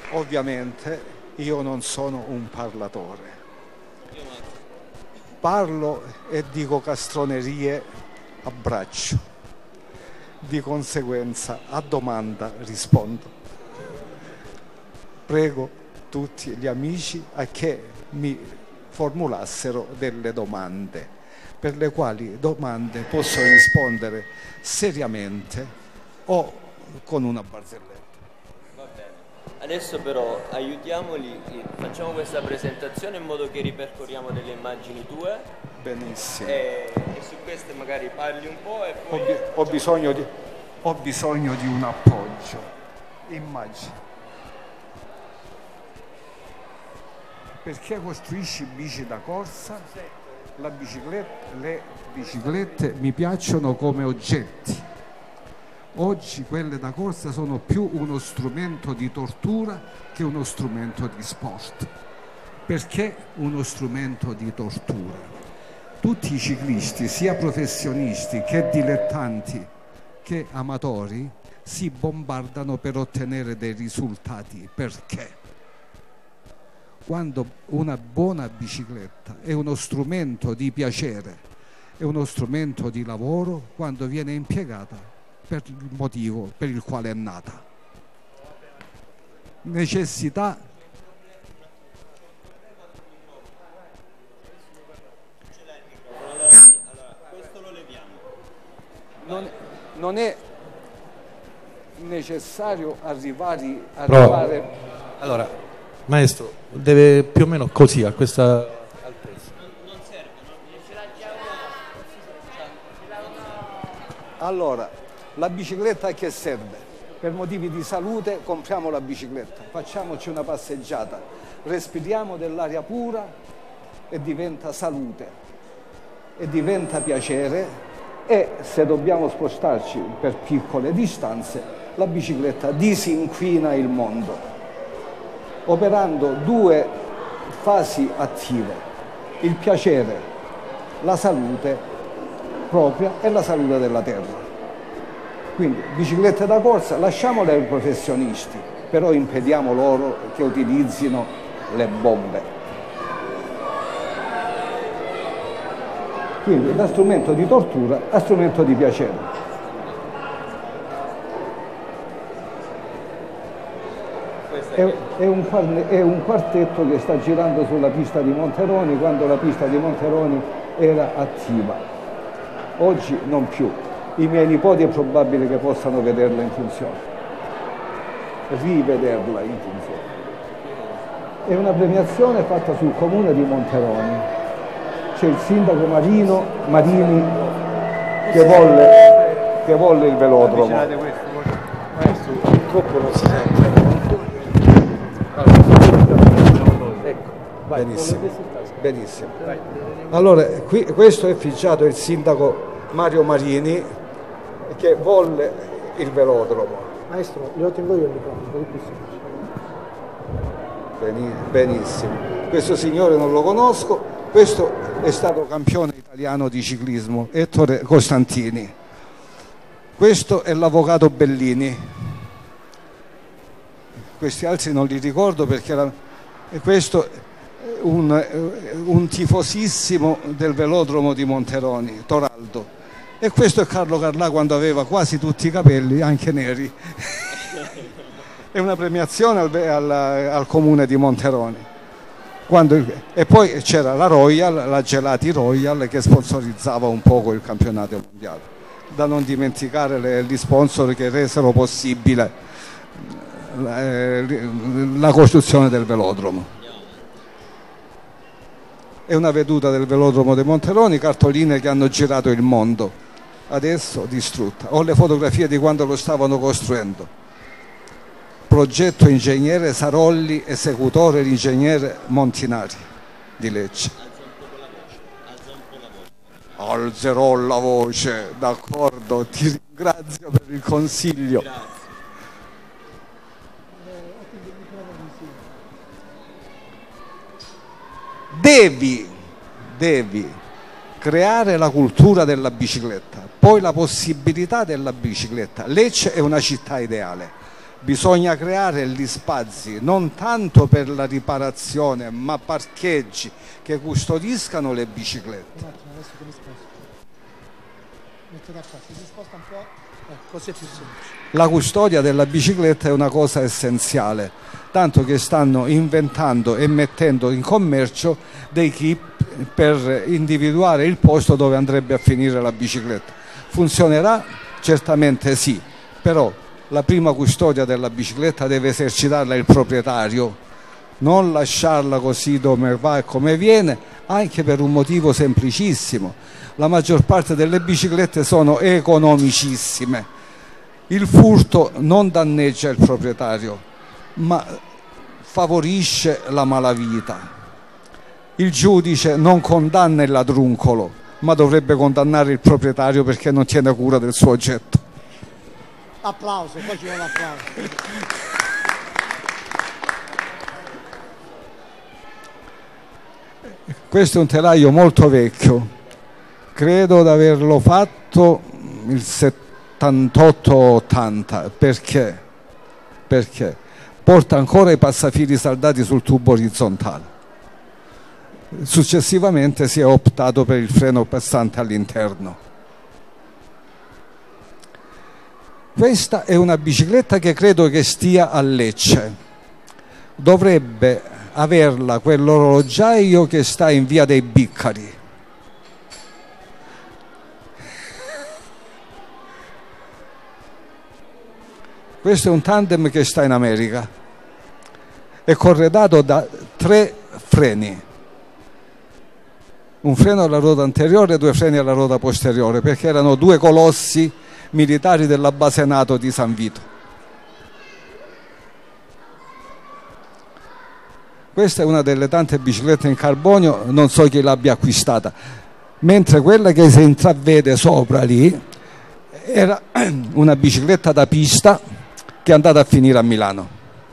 Ovviamente io non sono un parlatore. Parlo e dico castronerie a braccio. Di conseguenza, a domanda rispondo. Prego tutti gli amici a che mi formulassero delle domande, per le quali domande posso rispondere seriamente o con una barzelletta. Va bene. Adesso però aiutiamoli, facciamo questa presentazione in modo che ripercorriamo delle immagini tue Benissimo. e su queste magari parli un po' e poi Ho bisogno di un appoggio. Immagini. Perché costruisci bici da corsa? Le biciclette mi piacciono come oggetti. Oggi quelle da corsa sono più uno strumento di tortura che uno strumento di sport. Perché uno strumento di tortura? Tutti i ciclisti, sia professionisti che dilettanti che amatori, si bombardano per ottenere dei risultati. Perché? Quando una buona bicicletta è uno strumento di piacere, è uno strumento di lavoro, quando viene impiegata per il motivo per il quale è nata. Necessità. allora, questo lo leviamo. Non è necessario arrivare. Allora, maestro, deve più o meno così, a questa altezza. Non serve, non ce l'ha già Allora, la bicicletta a che serve? Per motivi di salute compriamo la bicicletta, facciamoci una passeggiata, respiriamo dell'aria pura e diventa salute, e diventa piacere, e se dobbiamo spostarci per piccole distanze, la bicicletta disinquina il mondo, operando due fasi attive: il piacere, la salute propria e la salute della terra. Quindi biciclette da corsa lasciamole ai professionisti, però impediamo loro che utilizzino le bombe. Quindi da strumento di tortura a strumento di piacere. È un quartetto che sta girando sulla pista di Monteroni, quando la pista di Monteroni era attiva. Oggi non più. I miei nipoti è probabile che possano vederla in funzione, rivederla in funzione. È una premiazione fatta sul comune di Monteroni. C'è il sindaco Marini che volle il velodromo. Maestro, purtroppo non si sente. Ecco, benissimo. Benissimo. Allora, questo è ficciato il sindaco Mario Marini che volle il velodromo. Maestro, glielo tengo io il microfono, per più semplice. Benissimo. Questo signore non lo conosco, questo è stato campione italiano di ciclismo, Ettore Costantini. Questo è l'avvocato Bellini. Questi altri non li ricordo perché questo è un tifosissimo del velodromo di Monteroni, Toraldo. E questo è Carlo Carlà quando aveva quasi tutti i capelli, anche neri. È una premiazione al comune di Monteroni. E poi c'era la Royal, la Gelati Royal, che sponsorizzava un poco il campionato mondiale. Da non dimenticare gli sponsor che resero possibile la costruzione del velodromo. È una veduta del velodromo di Monteroni, cartoline che hanno girato il mondo, adesso distrutta. Ho le fotografie di quando lo stavano costruendo. Progetto ingegnere Sarolli, esecutore l'ingegnere Montinari di Lecce. Alzerò la voce, d'accordo, ti ringrazio per il consiglio. Devi creare la cultura della bicicletta, poi la possibilità della bicicletta. Lecce è una città ideale, Bisogna creare gli spazi non tanto per la riparazione, ma parcheggi che custodiscano le biciclette. Un attimo, adesso ti sposto. Mettete qua, si sposta un po', così è più semplice. La custodia della bicicletta è una cosa essenziale, tanto che stanno inventando e mettendo in commercio dei kit per individuare il posto dove andrebbe a finire la bicicletta. Funzionerà? Certamente sì, però la prima custodia della bicicletta deve esercitarla il proprietario, non lasciarla così dove va e come viene, anche per un motivo semplicissimo: la maggior parte delle biciclette sono economicissime. Il furto non danneggia il proprietario, ma favorisce la malavita. Il giudice non condanna il ladruncolo, ma dovrebbe condannare il proprietario perché non tiene cura del suo oggetto. Applauso, poi ci vuole l'applauso. Questo è un telaio molto vecchio, credo di averlo fatto il 78-80. Perché? Perché porta ancora i passafili saldati sul tubo orizzontale. Successivamente si è optato per il freno passante all'interno. Questa è una bicicletta che credo che stia a Lecce. Dovrebbe averla quell'orologiaio che sta in via dei Biccari. Questo è un tandem che sta in America. È corredato da 3 freni. Un freno alla ruota anteriore e 2 freni alla ruota posteriore, perché erano 2 colossi militari della base NATO di San Vito. Questa è una delle tante biciclette in carbonio, non so chi l'abbia acquistata, mentre quella che si intravede sopra lì era una bicicletta da pista che è andata a finire a Milano.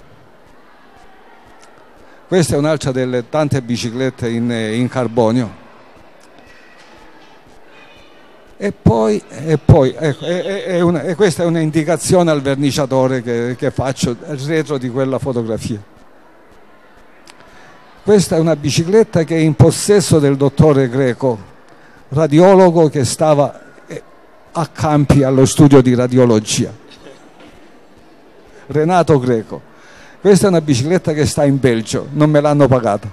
Questa è un'altra delle tante biciclette in carbonio. E questa è un'indicazione al verniciatore che faccio retro di quella fotografia. Questa è una bicicletta che è in possesso del dottore Greco, radiologo che stava a Campi allo studio di radiologia. Renato Greco. Questa è una bicicletta che sta in Belgio, non me l'hanno pagata.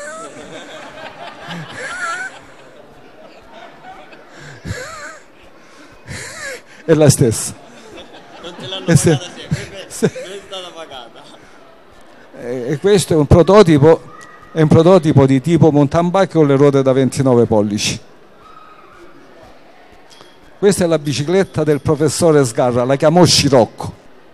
È la stessa. Non te l'hanno pagata, è stata pagata. E questo è un prototipo di tipo mountain bike con le ruote da 29 pollici. Questa è la bicicletta del professore Sgarra, la chiamò Scirocco.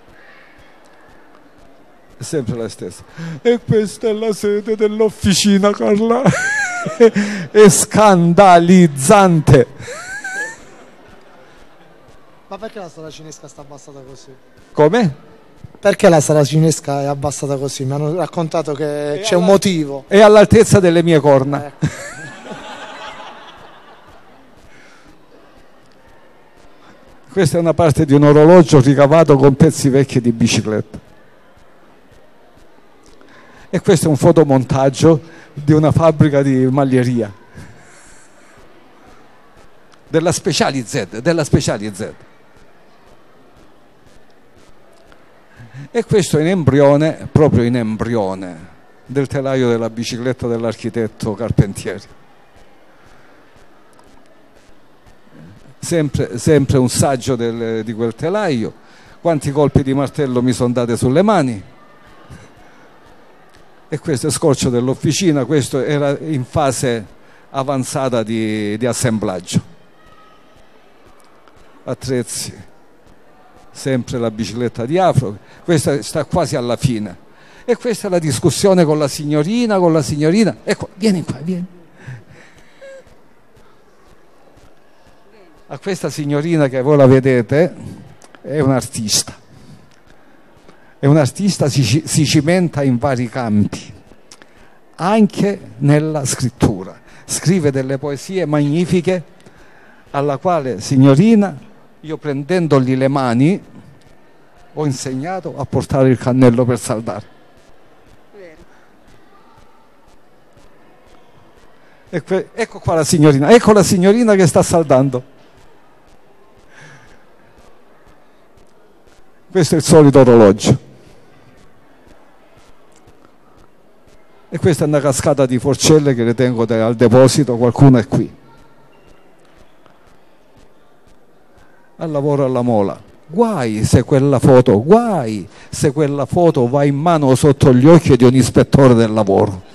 È sempre la stessa. E questa è la sede dell'officina, Carla. È scandalizzante. Ma perché la strada cinesca sta abbassata così? Come? Perché la strada cinesca è abbassata così? Mi hanno raccontato che c'è un motivo. È all'altezza delle mie corna. Questa è una parte di un orologio ricavato con pezzi vecchi di bicicletta. E questo è un fotomontaggio di una fabbrica di maglieria. Della Speciali Z. E questo è in embrione, proprio in embrione, del telaio della bicicletta dell'architetto Carpentieri. Sempre un saggio di quel telaio. Quanti colpi di martello mi sono date sulle mani. E questo è scorcio dell'officina, questo era in fase avanzata di assemblaggio. Attrezzi, sempre la bicicletta di Afro, questa sta quasi alla fine. E questa è la discussione con la signorina. Ecco, vieni qua, vieni. A questa signorina che voi la vedete è un artista. È un artista, si cimenta in vari campi, anche nella scrittura. Scrive delle poesie magnifiche alla quale, signorina, io prendendogli le mani ho insegnato a portare il cannello per saldare. Ecco qua la signorina, ecco la signorina che sta saldando. Questo è il solito orologio. E questa è una cascata di forcelle che le tengo al deposito, qualcuno è qui. Al lavoro alla mola. Guai se quella foto va in mano sotto gli occhi di un ispettore del lavoro.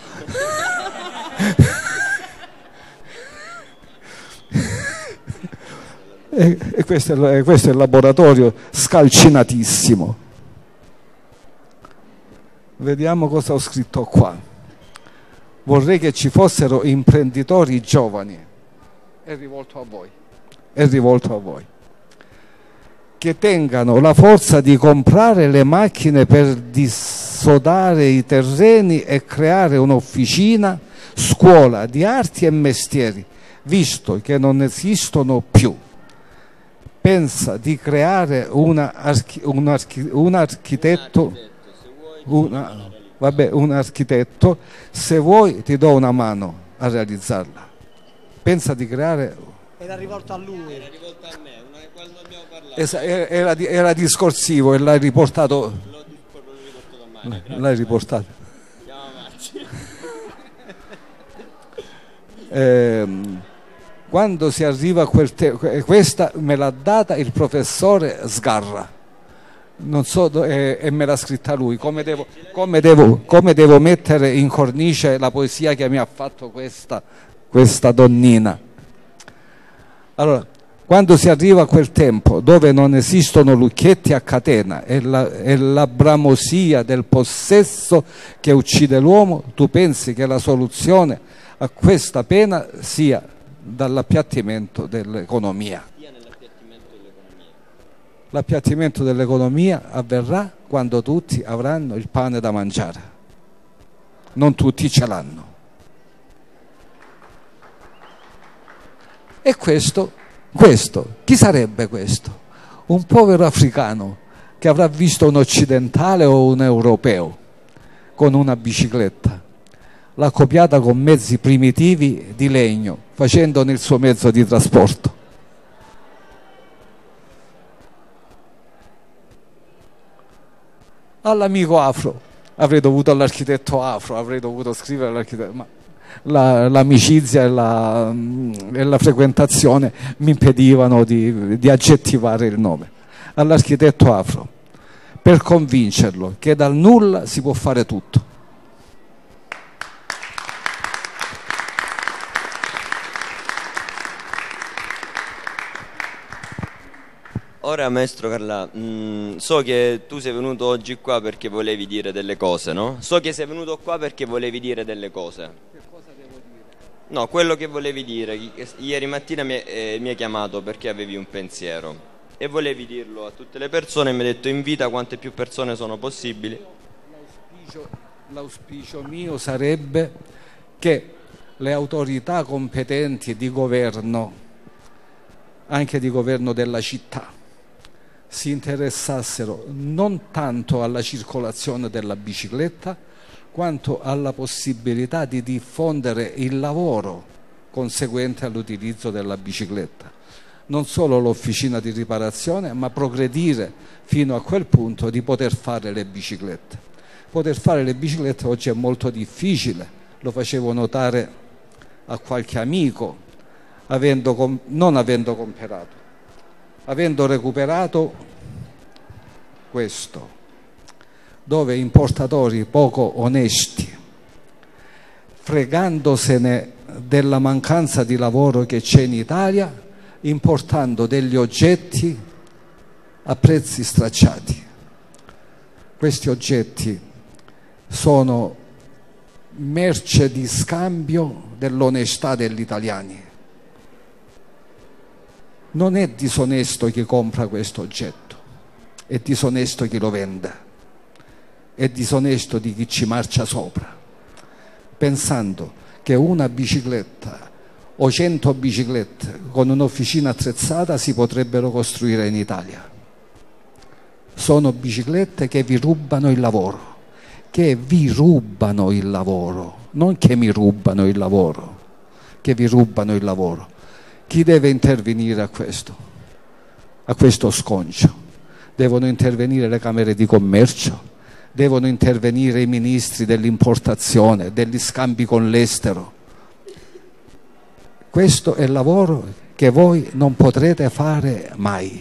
E questo è il laboratorio scalcinatissimo. Vediamo cosa ho scritto qua. Vorrei che ci fossero imprenditori giovani. È rivolto a voi. Che tengano la forza di comprare le macchine per dissodare i terreni e creare un'officina, scuola di arti e mestieri, visto che non esistono più. Pensa di creare un architetto, se vuoi ti do una mano a realizzarla. Pensa di creare... Era rivolto a lui. Era rivolto a me, quando abbiamo parlato. Era discorsivo e l'hai riportato. L'hai riportato. Andiamo avanti. Quando si arriva a quel questa me l'ha data il professore Sgarra, non so, e me l'ha scritta lui. Come devo mettere in cornice la poesia che mi ha fatto questa donnina? Allora, quando si arriva a quel tempo dove non esistono lucchetti a catena e la bramosia del possesso che uccide l'uomo, tu pensi che la soluzione a questa pena sia dall'appiattimento dell'economia. L'appiattimento dell'economia avverrà quando tutti avranno il pane da mangiare. Non tutti ce l'hanno. E questo, chi sarebbe questo? Un povero africano che avrà visto un occidentale o un europeo con una bicicletta, l'ha copiata con mezzi primitivi di legno, facendone il suo mezzo di trasporto. All'amico afro, avrei dovuto all'architetto afro, avrei dovuto scrivere all'architetto, ma l'amicizia e la frequentazione mi impedivano di aggettivare il nome. All'architetto afro, per convincerlo che dal nulla si può fare tutto. Ora maestro Carlà, so che tu sei venuto oggi qua perché volevi dire delle cose, no? So che sei venuto qua perché volevi dire delle cose. Che cosa devo dire? No, quello che volevi dire. Ieri mattina mi hai chiamato perché avevi un pensiero e volevi dirlo a tutte le persone e mi hai detto invita quante più persone sono possibili. L'auspicio mio sarebbe che le autorità competenti di governo, anche di governo della città, si interessassero non tanto alla circolazione della bicicletta quanto alla possibilità di diffondere il lavoro conseguente all'utilizzo della bicicletta, non solo l'officina di riparazione, ma progredire fino a quel punto di poter fare le biciclette. Poter fare le biciclette oggi è molto difficile, lo facevo notare a qualche amico, non avendo comprato. Avendo recuperato questo, dove importatori poco onesti, fregandosene della mancanza di lavoro che c'è in Italia, importando degli oggetti a prezzi stracciati. Questi oggetti sono merce di scambio dell'onestà degli italiani. Non è disonesto chi compra questo oggetto, è disonesto chi lo vende, è disonesto di chi ci marcia sopra, pensando che una bicicletta o 100 biciclette con un'officina attrezzata si potrebbero costruire in Italia. sono biciclette che vi rubano il lavoro, che vi rubano il lavoro, non che mi rubano il lavoro, che vi rubano il lavoro. Chi deve intervenire a questo sconcio? Devono intervenire le camere di commercio, devono intervenire i ministri dell'importazione, degli scambi con l'estero. Questo è il lavoro che voi non potrete fare mai.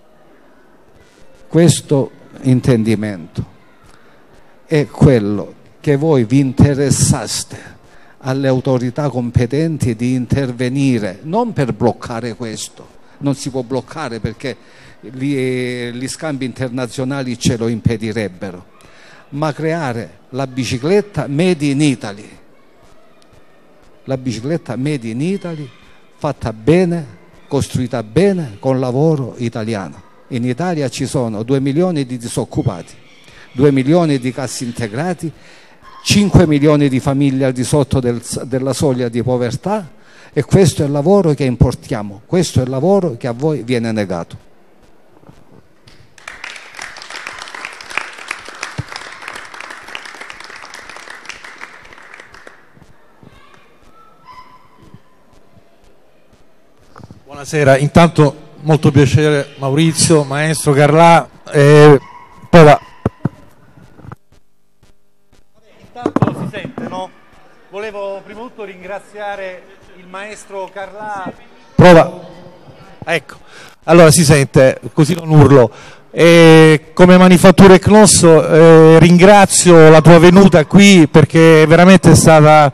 Questo intendimento è quello che voi vi interessaste alle autorità competenti di intervenire, non per bloccare questo, non si può bloccare perché gli scambi internazionali ce lo impedirebbero, ma creare la bicicletta made in Italy, la bicicletta made in Italy fatta bene, costruita bene, con lavoro italiano. In Italia ci sono 2 milioni di disoccupati, 2 milioni di cassi integrati, 5 milioni di famiglie al di sotto della soglia di povertà, e questo è il lavoro che importiamo, questo è il lavoro che a voi viene negato. Buonasera, intanto molto piacere Maurizio, maestro Carlà, prova. Intanto si sente, no? Volevo prima di tutto ringraziare il maestro Carlà. Prova. Ecco, allora si sente, così non urlo. Come Manifatture Cnos ringrazio la tua venuta qui perché veramente è stata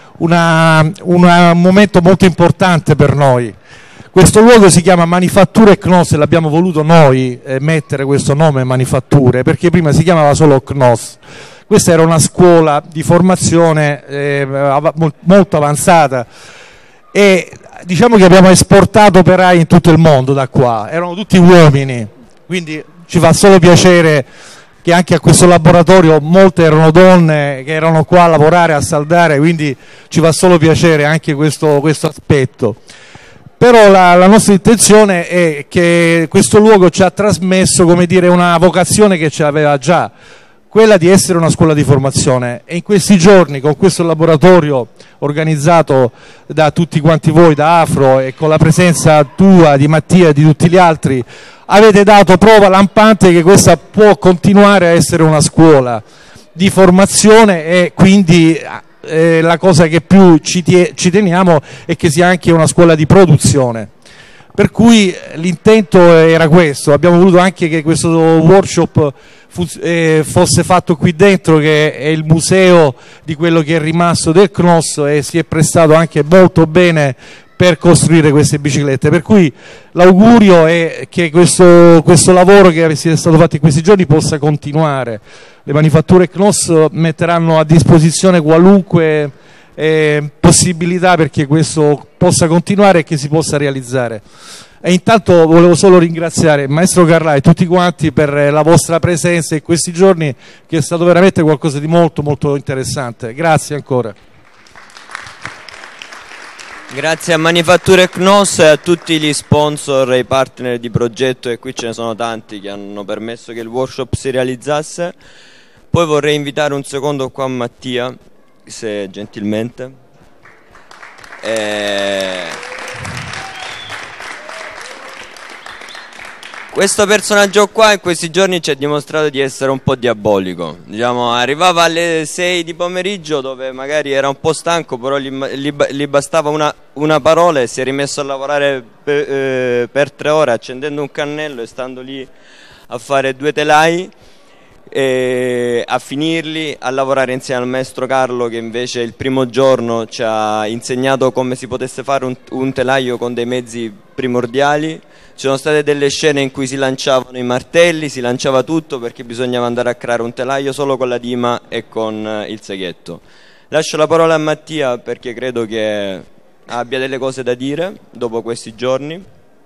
un momento molto importante per noi. Questo luogo si chiama Manifatture Cnos e l'abbiamo voluto noi mettere questo nome Manifatture perché prima si chiamava solo Cnos. Questa era una scuola di formazione molto avanzata e diciamo che abbiamo esportato operai in tutto il mondo da qua, erano tutti uomini, quindi ci fa solo piacere che anche a questo laboratorio molte erano donne che erano qua a lavorare, a saldare, quindi ci fa solo piacere anche questo aspetto. Però la nostra intenzione è che questo luogo ci ha trasmesso, come dire, una vocazione che ce l'aveva già, quella di essere una scuola di formazione, e in questi giorni con questo laboratorio organizzato da tutti quanti voi, da Afro, e con la presenza tua, di Mattia e di tutti gli altri, avete dato prova lampante che questa può continuare a essere una scuola di formazione e quindi la cosa che più ci teniamo è che sia anche una scuola di produzione. Per cui l'intento era questo, abbiamo voluto anche che questo workshop fosse fatto qui dentro, che è il museo di quello che è rimasto del Cnos, e si è prestato anche molto bene per costruire queste biciclette, per cui l'augurio è che questo lavoro che è stato fatto in questi giorni possa continuare. Le Manifatture Cnos metteranno a disposizione qualunque possibilità perché questo possa continuare e che si possa realizzare. E intanto volevo solo ringraziare il maestro Carlà e tutti quanti per la vostra presenza in questi giorni, che è stato veramente qualcosa di molto molto interessante. Grazie ancora. Grazie a Manifatture Cnos e a tutti gli sponsor e i partner di progetto, e qui ce ne sono tanti che hanno permesso che il workshop si realizzasse. Poi vorrei invitare un secondo qua Mattia, se gentilmente. Questo personaggio qua in questi giorni ci ha dimostrato di essere un po' diabolico. Diciamo, arrivava alle 6 di pomeriggio dove magari era un po' stanco, però gli bastava una parola e si è rimesso a lavorare per 3 ore accendendo un cannello e stando lì a fare 2 telai, a finirli, a lavorare insieme al maestro Carlo, che invece il primo giorno ci ha insegnato come si potesse fare un telaio con dei mezzi primordiali. Ci sono state delle scene in cui si lanciavano i martelli, si lanciava tutto perché bisognava andare a creare un telaio solo con la dima e con il seghetto. Lascio la parola a Mattia perché credo che abbia delle cose da dire dopo questi giorni.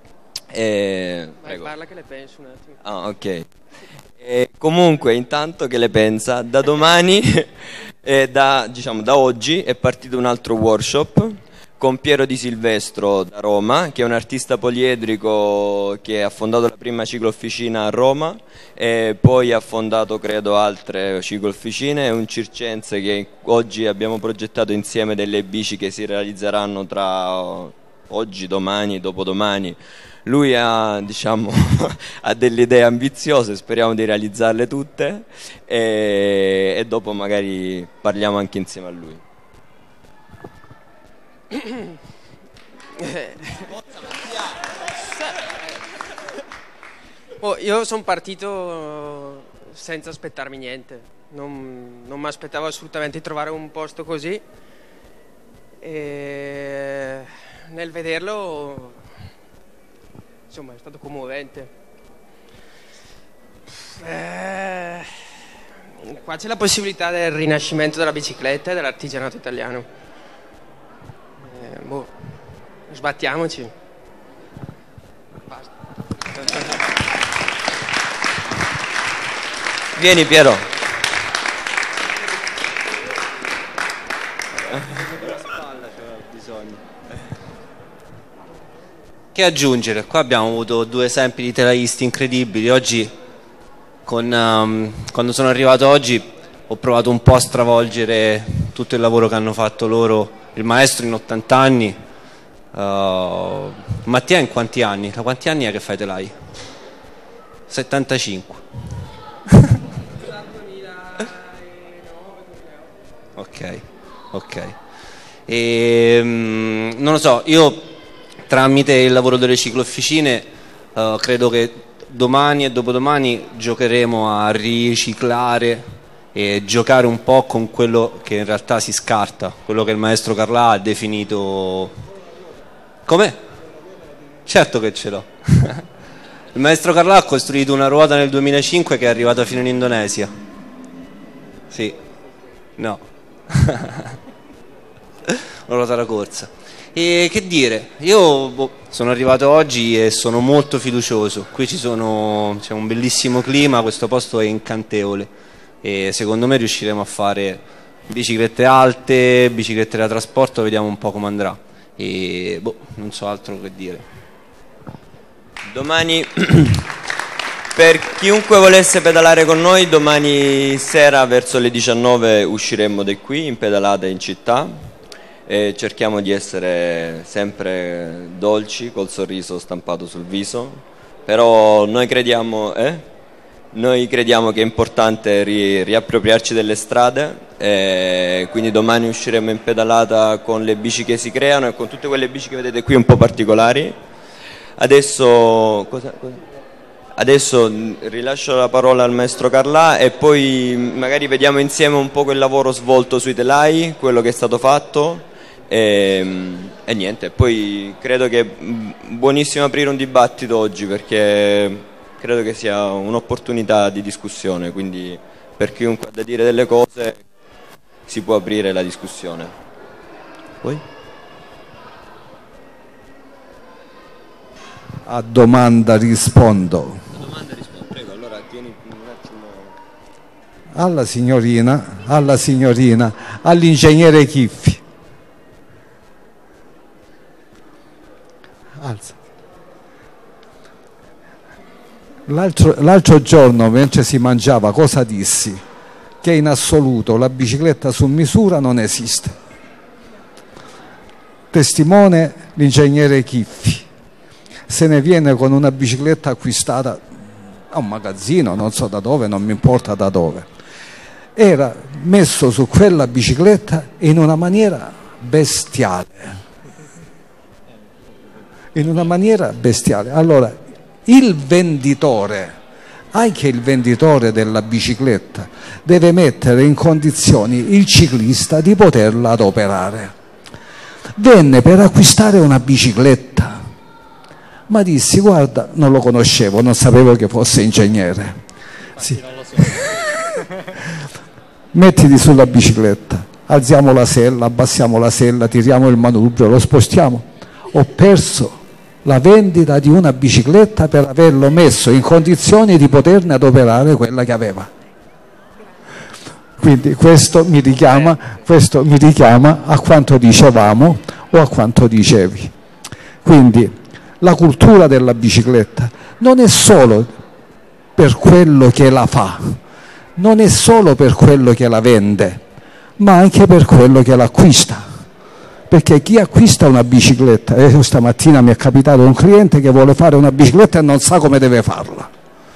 Parla che le pensi un attimo. Ah, ok. Comunque, intanto che le pensa, da domani, da oggi è partito un altro workshop. con Piero Di Silvestro da Roma, che è un artista poliedrico che ha fondato la prima ciclofficina a Roma e poi ha fondato credo altre ciclofficine, e un circense che oggi abbiamo progettato insieme delle bici che si realizzeranno tra oggi, domani, dopodomani. Lui ha, diciamo, ha delle idee ambiziose, speriamo di realizzarle tutte e dopo magari parliamo anche insieme a lui. Io sono partito senza aspettarmi niente, non mi aspettavo assolutamente di trovare un posto così e nel vederlo insomma è stato commovente. Qua c'è la possibilità del rinascimento della bicicletta e dell'artigianato italiano. Sbattiamoci. Basta. Vieni Piero. Che aggiungere? Qua abbiamo avuto due esempi di telaisti incredibili. Oggi, quando sono arrivato oggi, ho provato un po' a stravolgere tutto il lavoro che hanno fatto loro. Il maestro in 80 anni, Mattia in quanti anni? Da quanti anni è che fai telai? 75. Ok. Non lo so, io tramite il lavoro delle ciclofficine credo che domani e dopodomani giocheremo a riciclare e giocare un po' con quello che in realtà si scarta, quello che il maestro Carlà ha definito. Come? Certo che ce l'ho. Il maestro Carlà ha costruito una ruota nel 2005 che è arrivata fino in Indonesia. Sì. No. Una ruota da corsa. E che dire, io sono arrivato oggi e sono molto fiducioso. Qui c'è un bellissimo clima, questo posto è incantevole e secondo me riusciremo a fare biciclette alte, biciclette da trasporto, vediamo un po' come andrà e non so altro che dire. Domani per chiunque volesse pedalare con noi, domani sera verso le 19 usciremo da qui in pedalata in città e cerchiamo di essere sempre dolci col sorriso stampato sul viso, però noi crediamo che è importante riappropriarci delle strade e quindi domani usciremo in pedalata con le bici che si creano e con tutte quelle bici che vedete qui un po' particolari. Adesso rilascio la parola al maestro Carlà e poi magari vediamo insieme un po' quel lavoro svolto sui telai, quello che è stato fatto e niente, poi credo che è buonissimo aprire un dibattito oggi perché credo che sia un'opportunità di discussione, quindi per chiunque ha da dire delle cose si può aprire la discussione. Poi? A domanda rispondo. Prego, allora tieni un attimo. Alla signorina, all'ingegnere Chiffi. Alza. L'altro giorno, mentre si mangiava, cosa dissi? Che in assoluto la bicicletta su misura non esiste. Testimone l'ingegnere Chiffi. Se ne viene con una bicicletta acquistata a un magazzino, non so da dove, non mi importa da dove. Era messo su quella bicicletta in una maniera bestiale. Allora, il venditore, anche il venditore della bicicletta, deve mettere in condizioni il ciclista di poterla adoperare. Venne per acquistare una bicicletta, ma dissi: guarda, non lo conoscevo, non sapevo che fosse ingegnere. Sì. Mettiti sulla bicicletta, alziamo la sella, abbassiamo la sella, tiriamo il manubrio, lo spostiamo. Ho perso la vendita di una bicicletta per averlo messo in condizioni di poterne adoperare quella che aveva. Quindi questo mi richiama a quanto dicevamo, o a quanto dicevi. Quindi la cultura della bicicletta non è solo per quello che la fa, non è solo per quello che la vende, ma anche per quello che l'acquista. Perché chi acquista una bicicletta, stamattina mi è capitato un cliente che vuole fare una bicicletta e non sa come deve farla.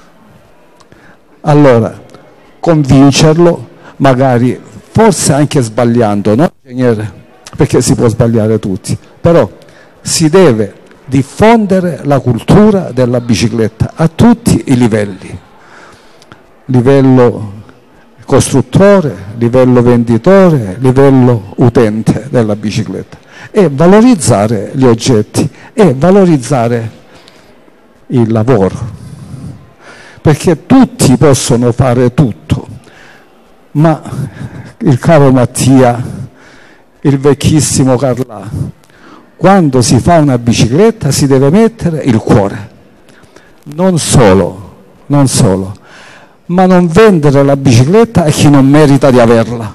Allora, convincerlo, magari, forse anche sbagliando, no, ingegnere? Perché si può sbagliare tutti, però si deve diffondere la cultura della bicicletta a tutti i livelli, livello costruttore, livello venditore, livello utente della bicicletta, e valorizzare gli oggetti e valorizzare il lavoro, perché tutti possono fare tutto, ma il caro Mattia, il vecchissimo Carlà, quando si fa una bicicletta si deve mettere il cuore, non solo, ma non vendere la bicicletta a chi non merita di averla.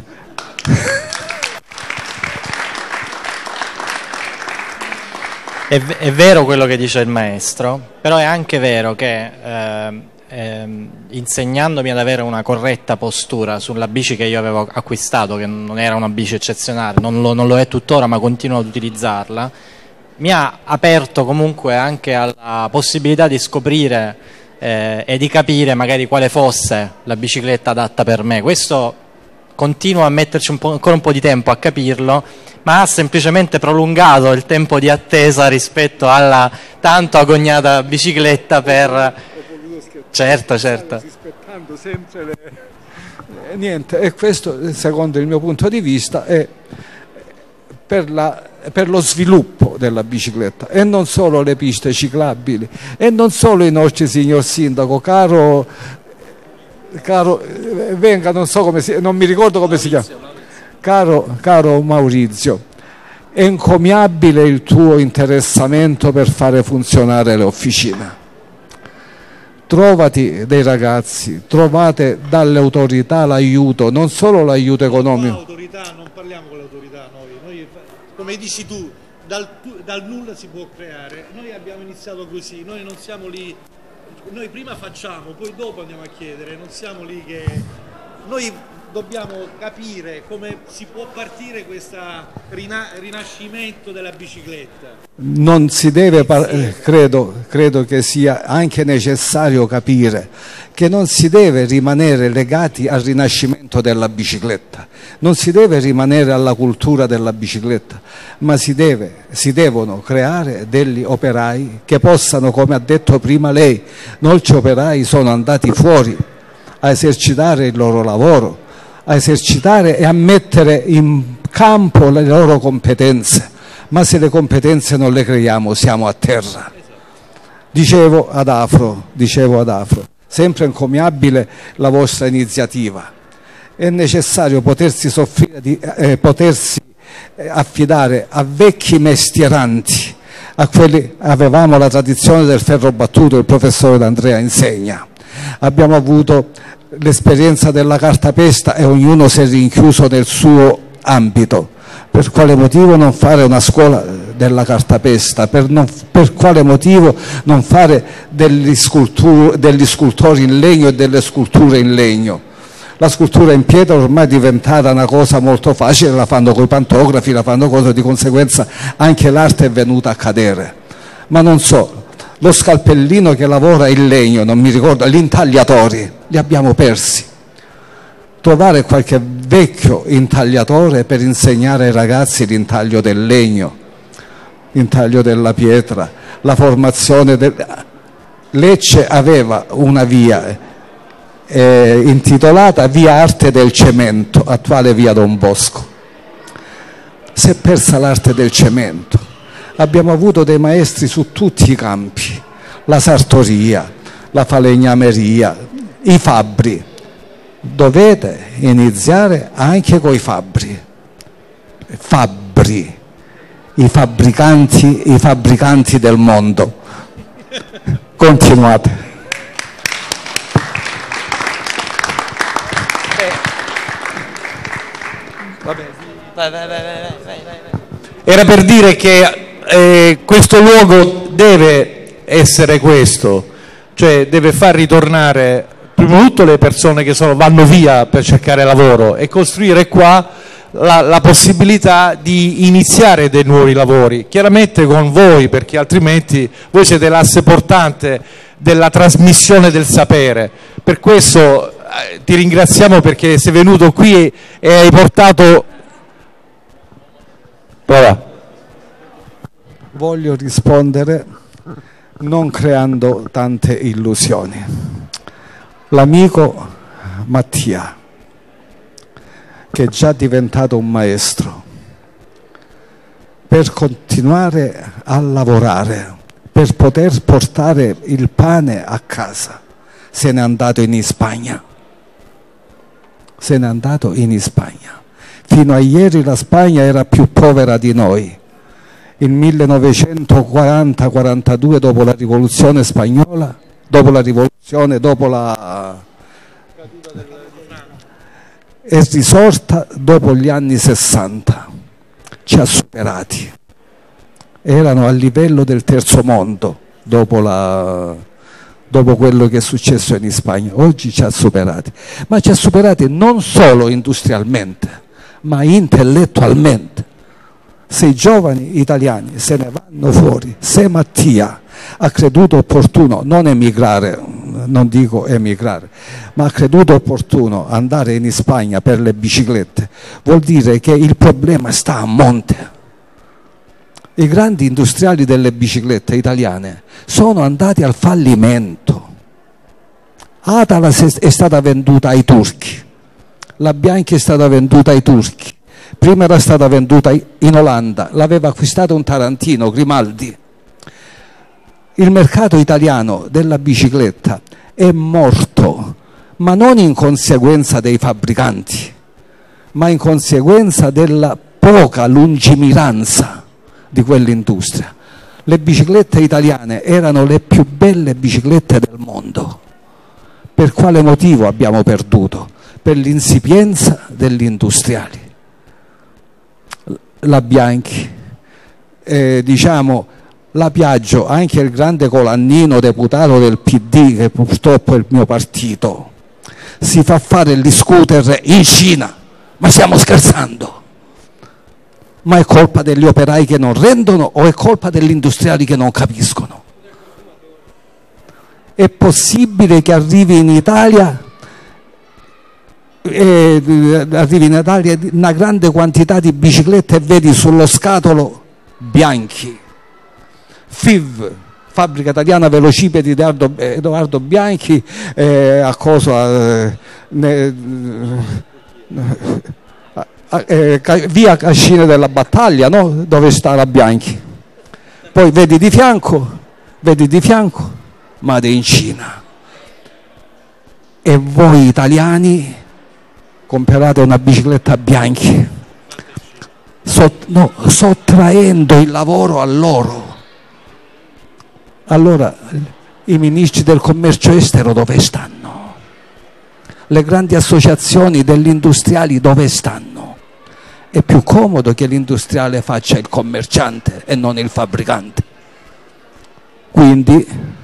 È vero quello che dice il maestro, però è anche vero che insegnandomi ad avere una corretta postura sulla bici che io avevo acquistato, che non era una bici eccezionale, non lo è tuttora, ma continuo ad utilizzarla, mi ha aperto comunque anche alla possibilità di scoprire e di capire magari quale fosse la bicicletta adatta per me. Questo continuo a metterci ancora un po' di tempo a capirlo, ma ha semplicemente prolungato il tempo di attesa rispetto alla tanto agognata bicicletta per... Certo. Rispettando sempre niente, e questo, secondo il mio punto di vista, è per lo sviluppo della bicicletta, e non solo le piste ciclabili, e non solo i nostri signor sindaco, caro venga, non mi ricordo come si chiama, caro Maurizio, è encomiabile il tuo interessamento per fare funzionare le officine. Trovati dei ragazzi, trovate dalle autorità l'aiuto, non solo l'aiuto economico. Non parliamo con l'autorità noi, come dici tu, dal nulla si può creare. Noi abbiamo iniziato così, noi non siamo lì, noi prima facciamo, poi dopo andiamo a chiedere, non siamo lì che... Noi dobbiamo capire come si può partire questo rinascimento della bicicletta. Non si deve, credo che sia anche necessario capire che non si deve rimanere legati al rinascimento della bicicletta, non si deve rimanere alla cultura della bicicletta, ma si devono creare degli operai che possano, come ha detto prima lei, molti operai sono andati fuori a esercitare il loro lavoro, a esercitare e a mettere in campo le loro competenze, ma se le competenze non le creiamo siamo a terra. Dicevo ad Afro, sempre encomiabile la vostra iniziativa, è necessario potersi affidare a vecchi mestieranti, a quelli, avevamo la tradizione del ferro battuto, il professore D'Andrea insegna, abbiamo avuto l'esperienza della cartapesta e ognuno si è rinchiuso nel suo ambito. Per quale motivo non fare una scuola della cartapesta? Per quale motivo non fare degli scultori in legno e delle sculture in legno? La scultura in pietra ormai è diventata una cosa molto facile, la fanno coi pantografi, la fanno cose, di conseguenza anche l'arte è venuta a cadere. Ma non so, lo scalpellino che lavora in legno, non mi ricordo, gli intagliatori, li abbiamo persi. Trovare qualche vecchio intagliatore per insegnare ai ragazzi l'intaglio del legno, l'intaglio della pietra, la formazione Lecce aveva una via intitolata Via Arte del Cemento, attuale Via Don Bosco. Si è persa l'arte del cemento. Abbiamo avuto dei maestri su tutti i campi, la sartoria, la falegnameria, i fabbri. Dovete iniziare anche coi fabbri, i fabbricanti del mondo. Continuate. Vai. Era per dire che questo luogo deve essere questo, cioè deve far ritornare prima di tutto le persone che vanno via per cercare lavoro e costruire qua la possibilità di iniziare dei nuovi lavori, chiaramente con voi, perché altrimenti voi siete l'asse portante della trasmissione del sapere. Per questo ti ringraziamo, perché sei venuto qui e hai portato... Prova. Voglio rispondere non creando tante illusioni. L'amico Mattia, che è già diventato un maestro, per continuare a lavorare, per poter portare il pane a casa, se n'è andato in Spagna. Se n'è andato in Spagna. Fino a ieri la Spagna era più povera di noi. Il 1940-42, dopo la rivoluzione spagnola, è risorta dopo gli anni 60, ci ha superati, erano a livello del terzo mondo dopo quello che è successo in Spagna. Oggi ci ha superati, ma ci ha superati non solo industrialmente, ma intellettualmente. Se i giovani italiani se ne vanno fuori, se Mattia ha creduto opportuno non emigrare, non dico emigrare, ma ha creduto opportuno andare in Spagna per le biciclette, vuol dire che il problema sta a monte. I grandi industriali delle biciclette italiane sono andati al fallimento. Atalas è stata venduta ai turchi, la Bianchi è stata venduta ai turchi, prima era stata venduta in Olanda, l'aveva acquistata un tarantino, Grimaldi. Il mercato italiano della bicicletta è morto, ma non in conseguenza dei fabbricanti, ma in conseguenza della poca lungimiranza di quell'industria. Le biciclette italiane erano le più belle biciclette del mondo. Per quale motivo abbiamo perduto? Per l'insipienza degli industriali. La Bianchi, la Piaggio, anche il grande Colannino, deputato del PD, che purtroppo è il mio partito, si fa fare gli scooter in Cina. Ma stiamo scherzando? Ma è colpa degli operai che non rendono o è colpa degli industriali che non capiscono? È possibile che arrivi in Italia una grande quantità di biciclette e vedi sullo scatolo Bianchi, FIV, Fabbrica Italiana Velocipedi di Edoardo Bianchi, via Cascine della Battaglia, no? Dove sta la Bianchi. Poi vedi di fianco Made in Cina. E voi italiani comprate una bicicletta Bianchi, sottraendo il lavoro a loro. Allora i ministri del commercio estero dove stanno? Le grandi associazioni degli industriali dove stanno? È più comodo che l'industriale faccia il commerciante e non il fabbricante. Quindi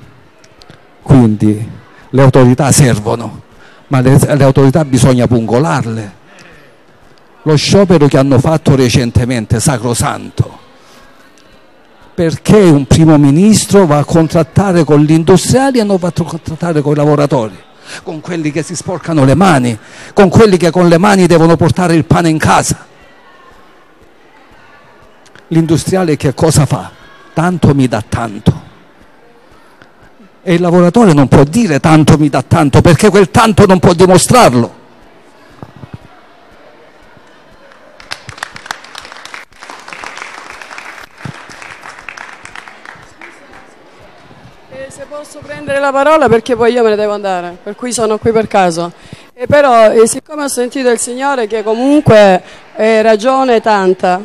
le autorità servono, ma le autorità bisogna pungolarle. Lo sciopero che hanno fatto recentemente, sacrosanto, perché un primo ministro va a contrattare con gli industriali e non va a contrattare con i lavoratori, con quelli che si sporcano le mani, con quelli che con le mani devono portare il pane in casa? L'industriale che cosa fa? Tanto mi dà tanto. E il lavoratore non può dire tanto mi dà tanto, perché quel tanto non può dimostrarlo. Se posso prendere la parola, perché poi io me ne devo andare, per cui sono qui per caso. Però siccome ho sentito il signore che comunque ragione tanta,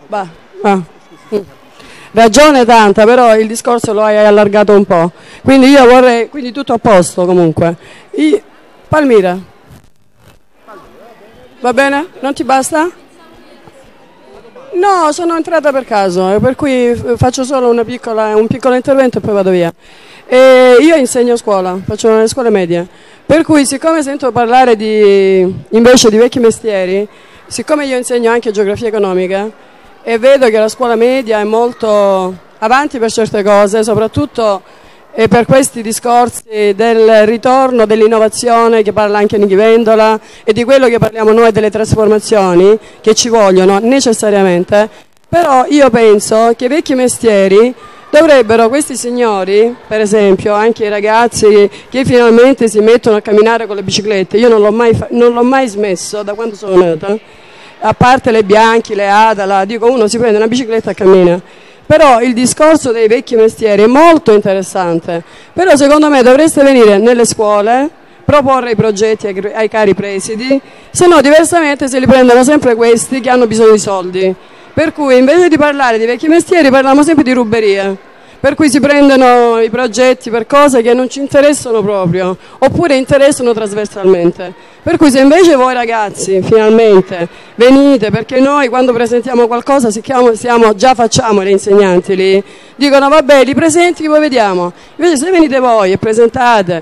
ragione tanta, però il discorso lo hai allargato un po', quindi io vorrei, quindi tutto a posto comunque. Palmira, va bene? Non ti basta? No, sono entrata per caso, per cui faccio solo un piccolo intervento e poi vado via. Io insegno a scuola, faccio nelle scuole medie, per cui siccome sento parlare invece di vecchi mestieri, siccome io insegno anche geografia economica e vedo che la scuola media è molto avanti per certe cose, soprattutto per questi discorsi del ritorno dell'innovazione che parla anche Nichi Vendola e di quello che parliamo noi delle trasformazioni che ci vogliono necessariamente, però io penso che i vecchi mestieri dovrebbero, questi signori, per esempio anche i ragazzi che finalmente si mettono a camminare con le biciclette, io non l'ho mai smesso da quando sono nata, a parte le Bianchi, le Adala, dico uno si prende una bicicletta e cammina. Però il discorso dei vecchi mestieri è molto interessante, però secondo me dovreste venire nelle scuole, proporre i progetti ai cari presidi, se no diversamente se li prendono sempre questi che hanno bisogno di soldi. Per cui invece di parlare di vecchi mestieri parliamo sempre di ruberie, per cui si prendono i progetti per cose che non ci interessano proprio, oppure interessano trasversalmente. Per cui se invece voi ragazzi finalmente venite, perché noi quando presentiamo qualcosa già facciamo le insegnanti lì, dicono vabbè li presenti poi vediamo, invece se venite voi e presentate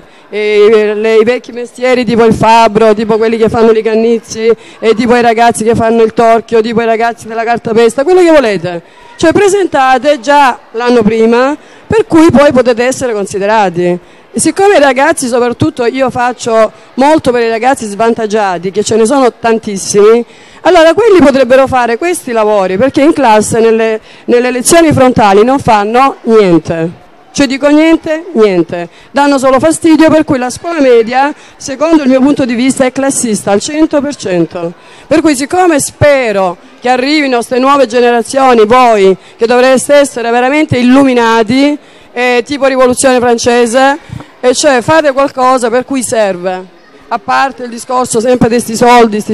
i vecchi mestieri tipo il fabbro, tipo quelli che fanno i cannizzi, e tipo i ragazzi che fanno il torchio, tipo i ragazzi della cartapesta, quello che volete, cioè presentate già l'anno prima, per cui poi potete essere considerati. E siccome i ragazzi, soprattutto io faccio molto per i ragazzi svantaggiati, che ce ne sono tantissimi, allora quelli potrebbero fare questi lavori, perché in classe nelle lezioni frontali non fanno niente. Cioè dico niente, danno solo fastidio, per cui la scuola media, secondo il mio punto di vista, è classista al 100%. Per cui siccome spero che arrivino queste nuove generazioni, voi che dovreste essere veramente illuminati, tipo rivoluzione francese, e cioè fate qualcosa per cui serve, a parte il discorso sempre di sti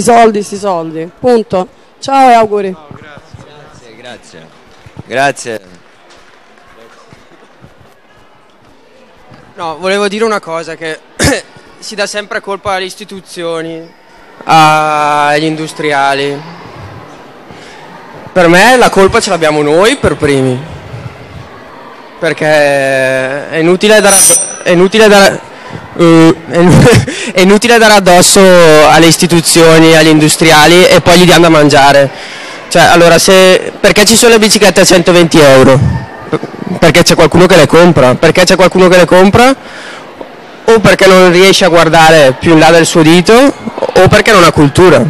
soldi, punto. Ciao e auguri. No, grazie. No, volevo dire una cosa, che si dà sempre colpa alle istituzioni, agli industriali. Per me la colpa ce l'abbiamo noi per primi, perché è inutile dare addosso alle istituzioni, agli industriali e poi gli diamo da mangiare. Cioè, allora, perché ci sono le biciclette a 120 euro? Perché c'è qualcuno che le compra, o perché non riesce a guardare più in là del suo dito, o perché non ha cultura,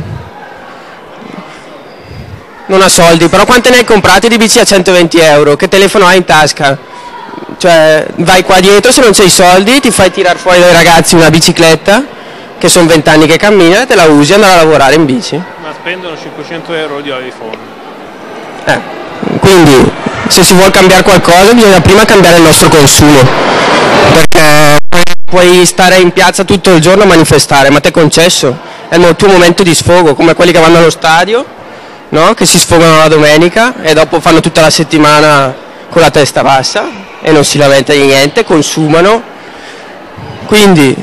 non ha soldi. Però quante ne hai comprate di bici a 120 euro? Che telefono hai in tasca? Cioè vai qua dietro, se non c'hai i soldi ti fai tirar fuori dai ragazzi una bicicletta, che sono 20 anni che cammina, e te la usi e andare a lavorare in bici. Ma spendono 500 euro di iPhone. Quindi se si vuole cambiare qualcosa bisogna prima cambiare il nostro consumo, perché puoi stare in piazza tutto il giorno a manifestare, ma ti è concesso, è il tuo momento di sfogo, come quelli che vanno allo stadio, no? Che si sfogano la domenica e dopo fanno tutta la settimana con la testa bassa e non si lamenta di niente, consumano. Quindi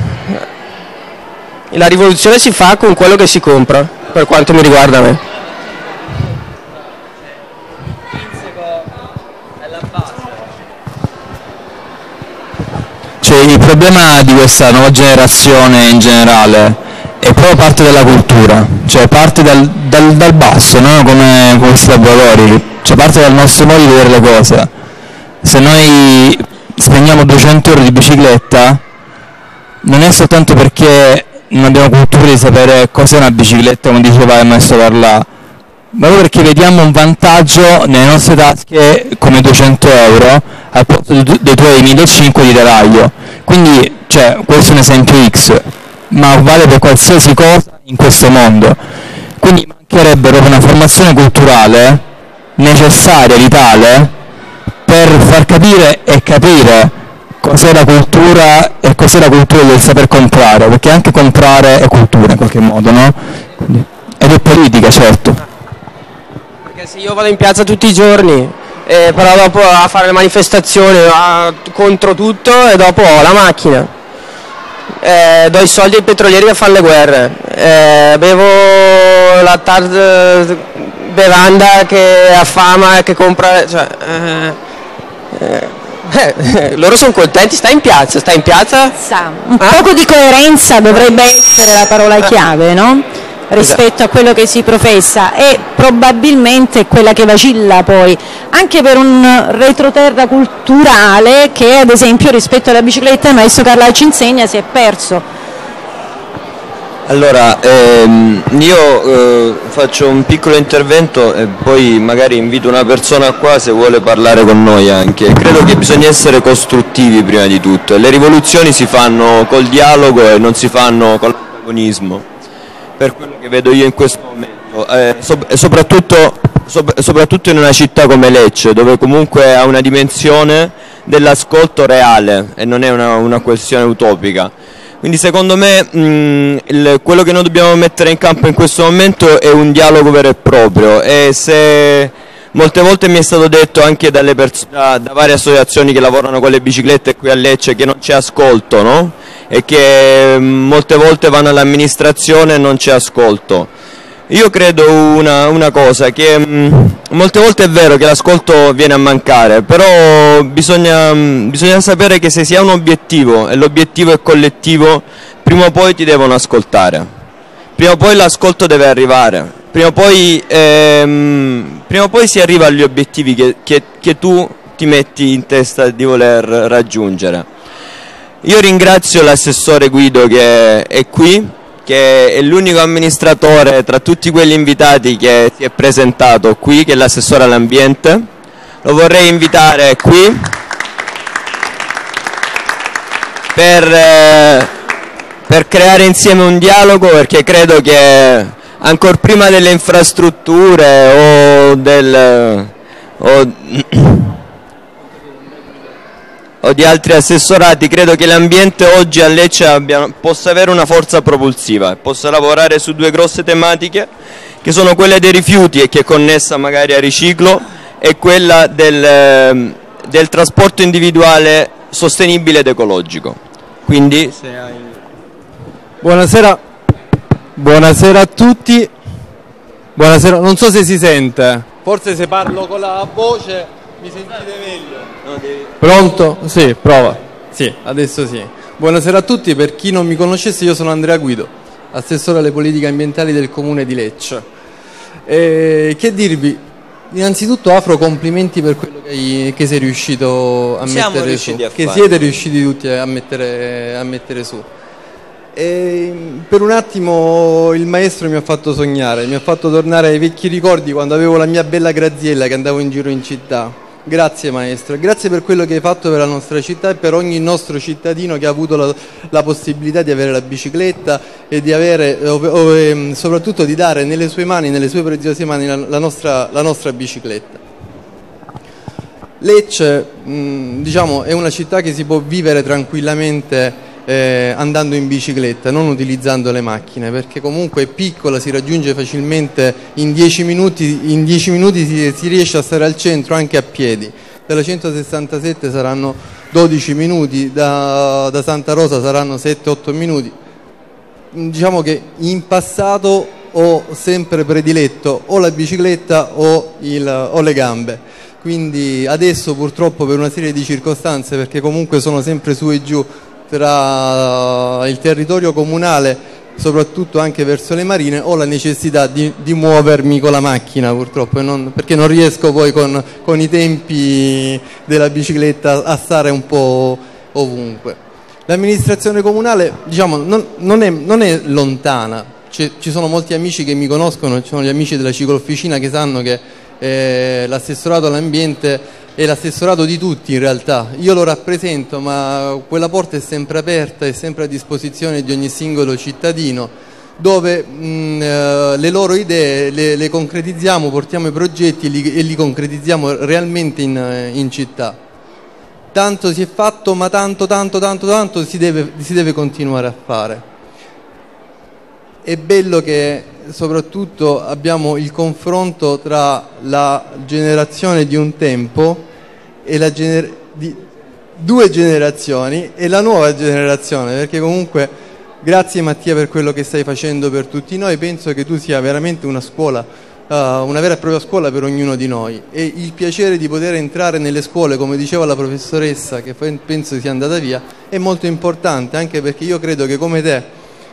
la rivoluzione si fa con quello che si compra, per quanto mi riguarda me. Cioè, il problema di questa nuova generazione in generale è proprio parte della cultura, cioè parte dal basso, no? Come questi laboratori, cioè parte dal nostro modo di vedere le cose. Se noi spendiamo 200 euro di bicicletta non è soltanto perché non abbiamo cultura di sapere cos'è una bicicletta, come diceva il maestro Carlà, ma proprio perché vediamo un vantaggio nelle nostre tasche come 200 euro al posto dei tuoi 1.500 di telaio. Quindi, cioè, questo è un esempio X, ma vale per qualsiasi cosa in questo mondo. Quindi mancherebbe proprio una formazione culturale necessaria, vitale, per far capire e capire cos'è la cultura e cos'è la cultura del saper comprare, perché anche comprare è cultura in qualche modo, no? Ed è politica, certo. Perché se io vado in piazza tutti i giorni, però dopo a fare le manifestazioni contro tutto, e dopo ho la macchina, do i soldi ai petrolieri a fare le guerre, bevo la tarda bevanda che ha fama, che compra, cioè, loro sono contenti, sta in piazza. Un poco di coerenza dovrebbe essere la parola chiave, no? Rispetto a quello che si professa, e probabilmente quella che vacilla poi anche per un retroterra culturale che ad esempio rispetto alla bicicletta il maestro Carla ci insegna si è perso. Allora, io faccio un piccolo intervento e poi magari invito una persona qua se vuole parlare con noi anche. Credo che bisogna essere costruttivi prima di tutto, le rivoluzioni si fanno col dialogo e non si fanno con l'antagonismo, per quello che vedo io in questo momento, soprattutto in una città come Lecce, dove comunque ha una dimensione dell'ascolto reale e non è una questione utopica. Quindi secondo me quello che noi dobbiamo mettere in campo in questo momento è un dialogo vero e proprio, e se molte volte mi è stato detto anche da varie associazioni che lavorano con le biciclette qui a Lecce che non c'è ascolto, no? E che molte volte vanno all'amministrazione e non c'è ascolto. Io credo una cosa, che molte volte è vero che l'ascolto viene a mancare, però bisogna sapere che se si ha un obiettivo e l'obiettivo è collettivo, prima o poi ti devono ascoltare, prima o poi l'ascolto deve arrivare, prima o poi si arriva agli obiettivi che tu ti metti in testa di voler raggiungere. Io ringrazio l'assessore Guido che è qui, che è l'unico amministratore tra tutti quelli invitati che si è presentato qui, che è l'assessore all'ambiente. Lo vorrei invitare qui per creare insieme un dialogo, perché credo che ancora prima delle infrastrutture o di altri assessorati, credo che l'ambiente oggi a Lecce possa avere una forza propulsiva, possa lavorare su due grosse tematiche, che sono quelle dei rifiuti e che è connessa magari a riciclo, e quella del trasporto individuale sostenibile ed ecologico. Quindi Buonasera a tutti. Buonasera, non so se si sente, forse se parlo con la voce mi sentite meglio. Pronto? Sì, prova. Sì, adesso sì. Buonasera a tutti, per chi non mi conoscesse io sono Andrea Guido, assessore alle politiche ambientali del comune di Lecce. Che dirvi? Innanzitutto Afro, complimenti per quello che sei riuscito a mettere su, che siete riusciti tutti a mettere su. Per un attimo il maestro mi ha fatto sognare, mi ha fatto tornare ai vecchi ricordi quando avevo la mia bella Graziella che andavo in giro in città. Grazie maestro, grazie per quello che hai fatto per la nostra città e per ogni nostro cittadino che ha avuto la possibilità di avere la bicicletta e di avere, soprattutto di dare nelle sue mani, nelle sue preziose mani, la nostra bicicletta. Lecce, diciamo, è una città che si può vivere tranquillamente andando in bicicletta, non utilizzando le macchine, perché comunque è piccola, si raggiunge facilmente in 10 minuti si riesce a stare al centro anche a piedi. Dalla 167 saranno 12 minuti, da Santa Rosa saranno 7-8 minuti. Diciamo che in passato ho sempre prediletto o la bicicletta o le gambe, quindi adesso purtroppo per una serie di circostanze, perché comunque sono sempre su e giù tra il territorio comunale, soprattutto anche verso le marine, ho la necessità di muovermi con la macchina purtroppo, perché non riesco poi con i tempi della bicicletta a stare un po' ovunque. L'amministrazione comunale, diciamo, non è lontana, ci sono molti amici che mi conoscono, ci sono gli amici della ciclofficina che sanno che l'assessorato all'ambiente è l'assessorato di tutti in realtà, io lo rappresento, ma quella porta è sempre aperta, è sempre a disposizione di ogni singolo cittadino, dove le loro idee le concretizziamo, portiamo i progetti e li concretizziamo realmente in città. Tanto si è fatto, ma tanto si deve continuare a fare. È bello che soprattutto abbiamo il confronto tra la generazione di un tempo e di due generazioni e la nuova generazione, perché comunque Grazie Mattia per quello che stai facendo per tutti noi, penso che tu sia veramente una scuola, una vera e propria scuola per ognuno di noi, e il piacere di poter entrare nelle scuole, come diceva la professoressa che penso sia andata via, è molto importante, anche perché io credo che come te,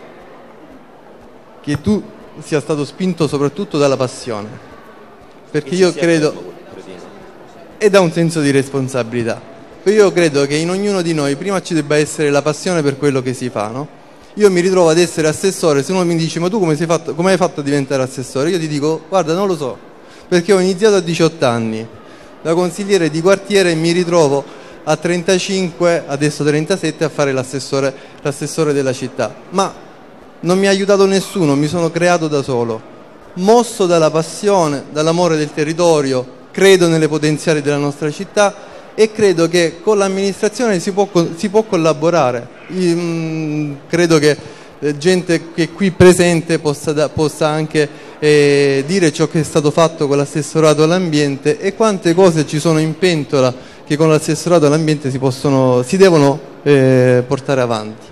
che tu sia stato spinto soprattutto dalla passione, perché io credo, e da un senso di responsabilità. Io credo che in ognuno di noi prima ci debba essere la passione per quello che si fa, no? Io mi ritrovo ad essere assessore, se uno mi dice ma tu come hai fatto a diventare assessore? Io ti dico guarda non lo so, perché ho iniziato a 18 anni da consigliere di quartiere e mi ritrovo a 35, adesso 37 a fare l'assessore della città, ma non mi ha aiutato nessuno, mi sono creato da solo, mosso dalla passione, dall'amore del territorio, credo nelle potenziali della nostra città e credo che con l'amministrazione si può collaborare. Credo che gente che è qui presente possa anche dire ciò che è stato fatto con l'assessorato all'ambiente e quante cose ci sono in pentola che con l'assessorato all'ambiente si devono portare avanti.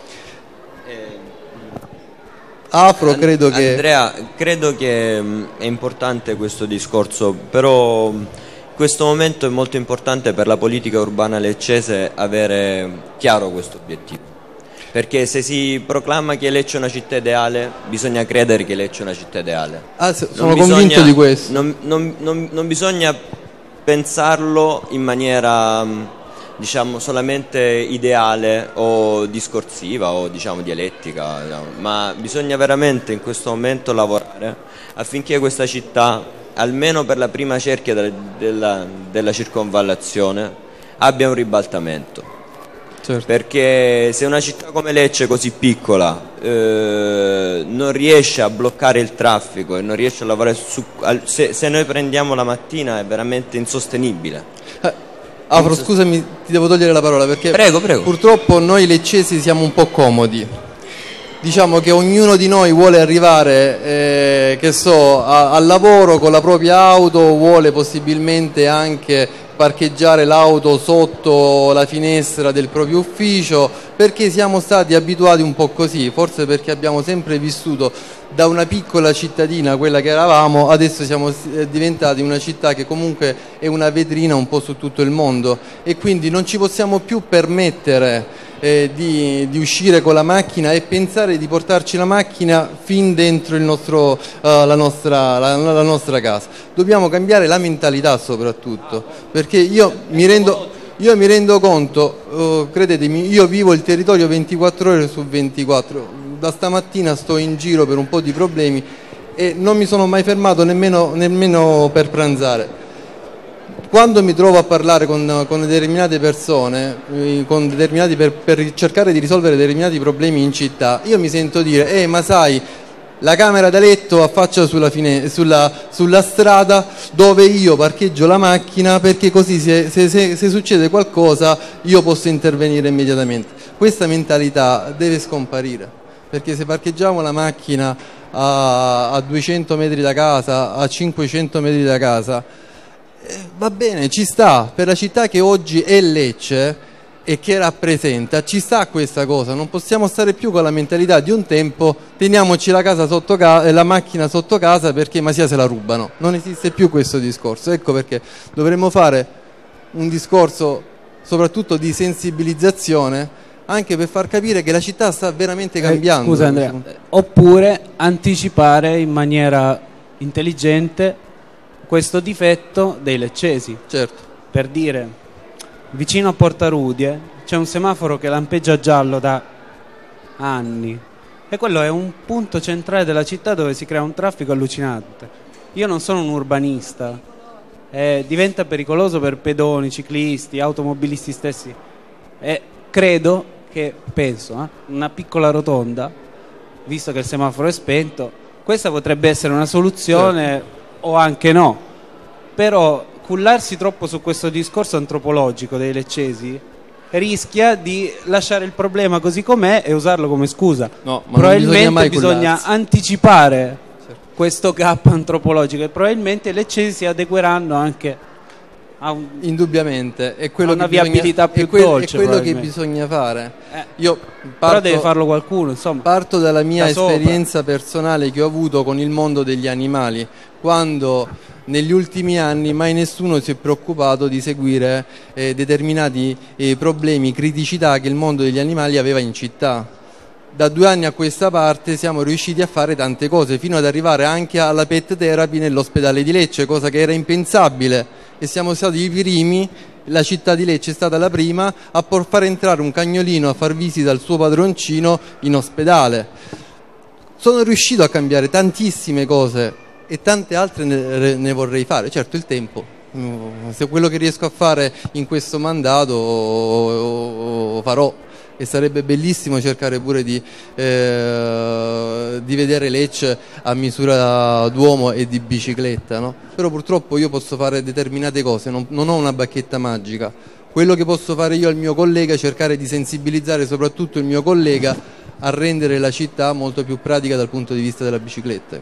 Afro, credo che... Andrea, credo che è importante questo discorso, però in questo momento è molto importante per la politica urbana leccese avere chiaro questo obiettivo, perché se si proclama che Lecce è una città ideale bisogna credere che Lecce è una città ideale. Sono convinto di questo. Non bisogna pensarlo in maniera diciamo solamente ideale o discorsiva o diciamo dialettica, ma bisogna veramente in questo momento lavorare affinché questa città, almeno per la prima cerchia della circonvallazione, abbia un ribaltamento. Certo. Perché se una città come Lecce così piccola non riesce a bloccare il traffico e non riesce a lavorare se noi prendiamo la mattina è veramente insostenibile. Afro, scusami, ti devo togliere la parola perché prego. Purtroppo noi leccesi siamo un po' comodi. Diciamo che ognuno di noi vuole arrivare al lavoro con la propria auto, vuole possibilmente anche parcheggiare l'auto sotto la finestra del proprio ufficio, perché siamo stati abituati un po' così, forse perché abbiamo sempre vissuto da una piccola cittadina, quella che eravamo, adesso siamo diventati una città che comunque è una vetrina un po' su tutto il mondo e quindi non ci possiamo più permettere di uscire con la macchina e pensare di portarci la macchina fin dentro la nostra casa. Dobbiamo cambiare la mentalità soprattutto, perché io mi rendo conto, credetemi, io vivo il territorio 24 ore su 24, da stamattina sto in giro per un po' di problemi e non mi sono mai fermato nemmeno per pranzare. Quando mi trovo a parlare con determinate persone, per cercare di risolvere determinati problemi in città, io mi sento dire, ma sai, la camera da letto affaccia sulla strada dove io parcheggio la macchina perché così se succede qualcosa io posso intervenire immediatamente. Questa mentalità deve scomparire, perché se parcheggiamo la macchina a 200 metri da casa, a 500 metri da casa, va bene, ci sta, per la città che oggi è Lecce e che rappresenta, ci sta questa cosa, non possiamo stare più con la mentalità di un tempo, teniamoci la macchina sotto casa perché ma sia se la rubano, non esiste più questo discorso, ecco perché dovremmo fare un discorso soprattutto di sensibilizzazione anche per far capire che la città sta veramente cambiando. Scusa Andrea, oppure anticipare in maniera intelligente questo difetto dei leccesi. Certo. Per dire, vicino a Porta Rudie c'è un semaforo che lampeggia giallo da anni e quello è un punto centrale della città dove si crea un traffico allucinante. Io non sono un urbanista, diventa pericoloso per pedoni, ciclisti, automobilisti stessi e penso, una piccola rotonda, visto che il semaforo è spento, questa potrebbe essere una soluzione. Certo. O anche no, però cullarsi troppo su questo discorso antropologico dei leccesi rischia di lasciare il problema così com'è e usarlo come scusa. No, ma probabilmente bisogna anticipare questo gap antropologico e probabilmente i leccesi si adegueranno anche Indubbiamente, è quello, una che, viabilità più dolce, è quello che bisogna fare. Io però deve farlo qualcuno, insomma. Parto dalla mia da esperienza personale che ho avuto con il mondo degli animali, quando negli ultimi anni mai nessuno si è preoccupato di seguire determinati problemi, criticità che il mondo degli animali aveva in città. Da 2 anni a questa parte siamo riusciti a fare tante cose, fino ad arrivare anche alla pet therapy nell'ospedale di Lecce, cosa che era impensabile, e siamo stati i primi, la città di Lecce è stata la prima a far entrare un cagnolino a far visita al suo padroncino in ospedale. Sono riuscito a cambiare tantissime cose e tante altre ne vorrei fare, certo il tempo. Se quello che riesco a fare in questo mandato farò. E sarebbe bellissimo cercare pure di vedere Lecce a misura d'uomo e di bicicletta, no? Però purtroppo io posso fare determinate cose, non ho una bacchetta magica. Quello che posso fare io al mio collega è cercare di sensibilizzare soprattutto il mio collega a rendere la città molto più pratica dal punto di vista della bicicletta.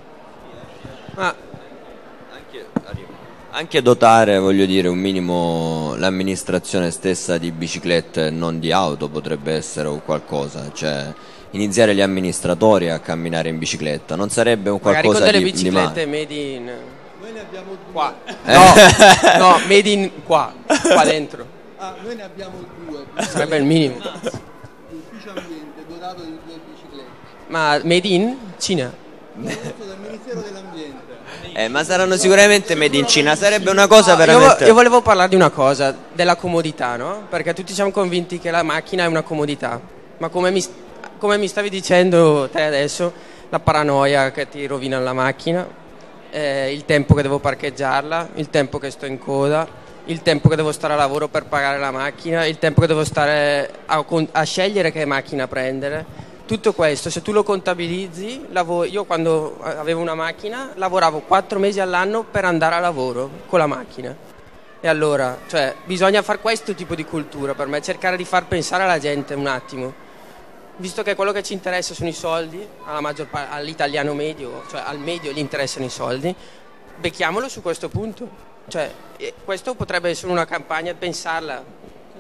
Anche dotare, voglio dire, un minimo l'amministrazione stessa di biciclette, non di auto, potrebbe essere o qualcosa, cioè iniziare gli amministratori a camminare in bicicletta, non sarebbe un qualcosa magari con delle di biciclette made in Noi ne abbiamo qua. No, made in qua dentro. Noi ne abbiamo 2. Sarebbe il minimo. L'ufficio ambiente dotato di 2 biciclette. Ma made in Cina? Dal Ministero dell'Ambiente. Ma saranno sicuramente made in Cina, sarebbe una cosa veramente... Io volevo parlare di una cosa, della comodità, no? Perché tutti siamo convinti che la macchina è una comodità, ma come mi stavi dicendo te adesso, la paranoia che ti rovina la macchina, il tempo che devo parcheggiarla, il tempo che sto in coda, il tempo che devo stare a lavoro per pagare la macchina, il tempo che devo stare a scegliere che macchina prendere. Tutto questo, se tu lo contabilizzi, io quando avevo una macchina lavoravo 4 mesi all'anno per andare a lavoro con la macchina. E allora, cioè, bisogna fare questo tipo di cultura per me, cercare di far pensare alla gente un attimo. Visto che quello che ci interessa sono i soldi, all'italiano medio, cioè al medio gli interessano i soldi, becchiamolo su questo punto. Cioè, questo potrebbe essere una campagna, pensarla.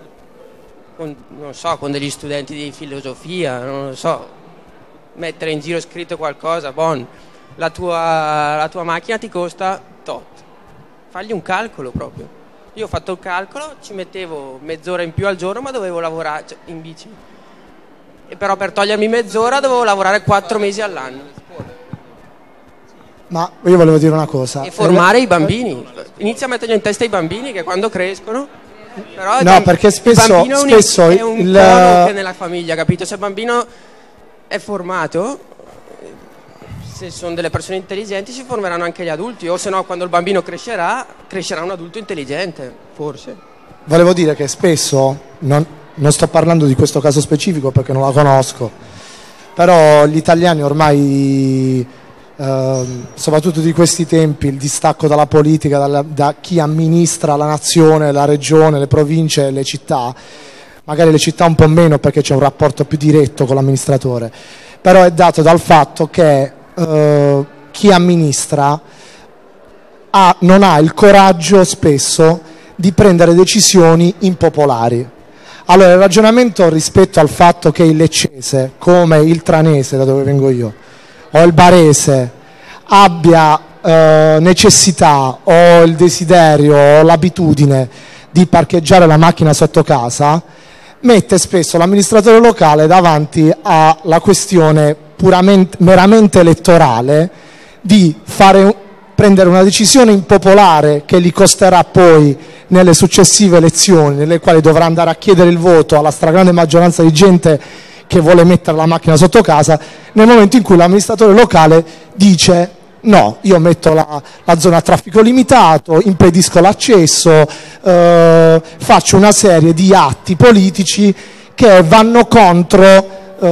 Con degli studenti di filosofia, non lo so, mettere in giro scritto qualcosa, la tua macchina ti costa tot, fagli un calcolo proprio. Io ho fatto il calcolo, ci mettevo mezz'ora in più al giorno, ma dovevo lavorare in bici, e però per togliermi mezz'ora dovevo lavorare 4 mesi all'anno. Ma io volevo dire una cosa. E formare i bambini, inizia a mettergli in testa i bambini che quando crescono. Però no, perché spesso è un cono che nella famiglia, capito? Se il bambino è formato, se sono delle persone intelligenti, si formeranno anche gli adulti, o se no quando il bambino crescerà un adulto intelligente, forse. Volevo dire che spesso, non sto parlando di questo caso specifico perché non la conosco, però gli italiani ormai, soprattutto di questi tempi, il distacco dalla politica, da chi amministra la nazione, la regione, le province, le città, magari le città un po' meno perché c'è un rapporto più diretto con l'amministratore, però è dato dal fatto che chi amministra non ha il coraggio spesso di prendere decisioni impopolari. Allora il ragionamento rispetto al fatto che il leccese, come il tranese da dove vengo io, o il barese abbia necessità o il desiderio o l'abitudine di parcheggiare la macchina sotto casa, mette spesso l'amministratore locale davanti alla questione meramente elettorale di prendere una decisione impopolare che gli costerà poi nelle successive elezioni, nelle quali dovrà andare a chiedere il voto alla stragrande maggioranza di gente che vuole mettere la macchina sotto casa, nel momento in cui l'amministratore locale dice no, io metto la zona a traffico limitato, impedisco l'accesso, faccio una serie di atti politici che vanno contro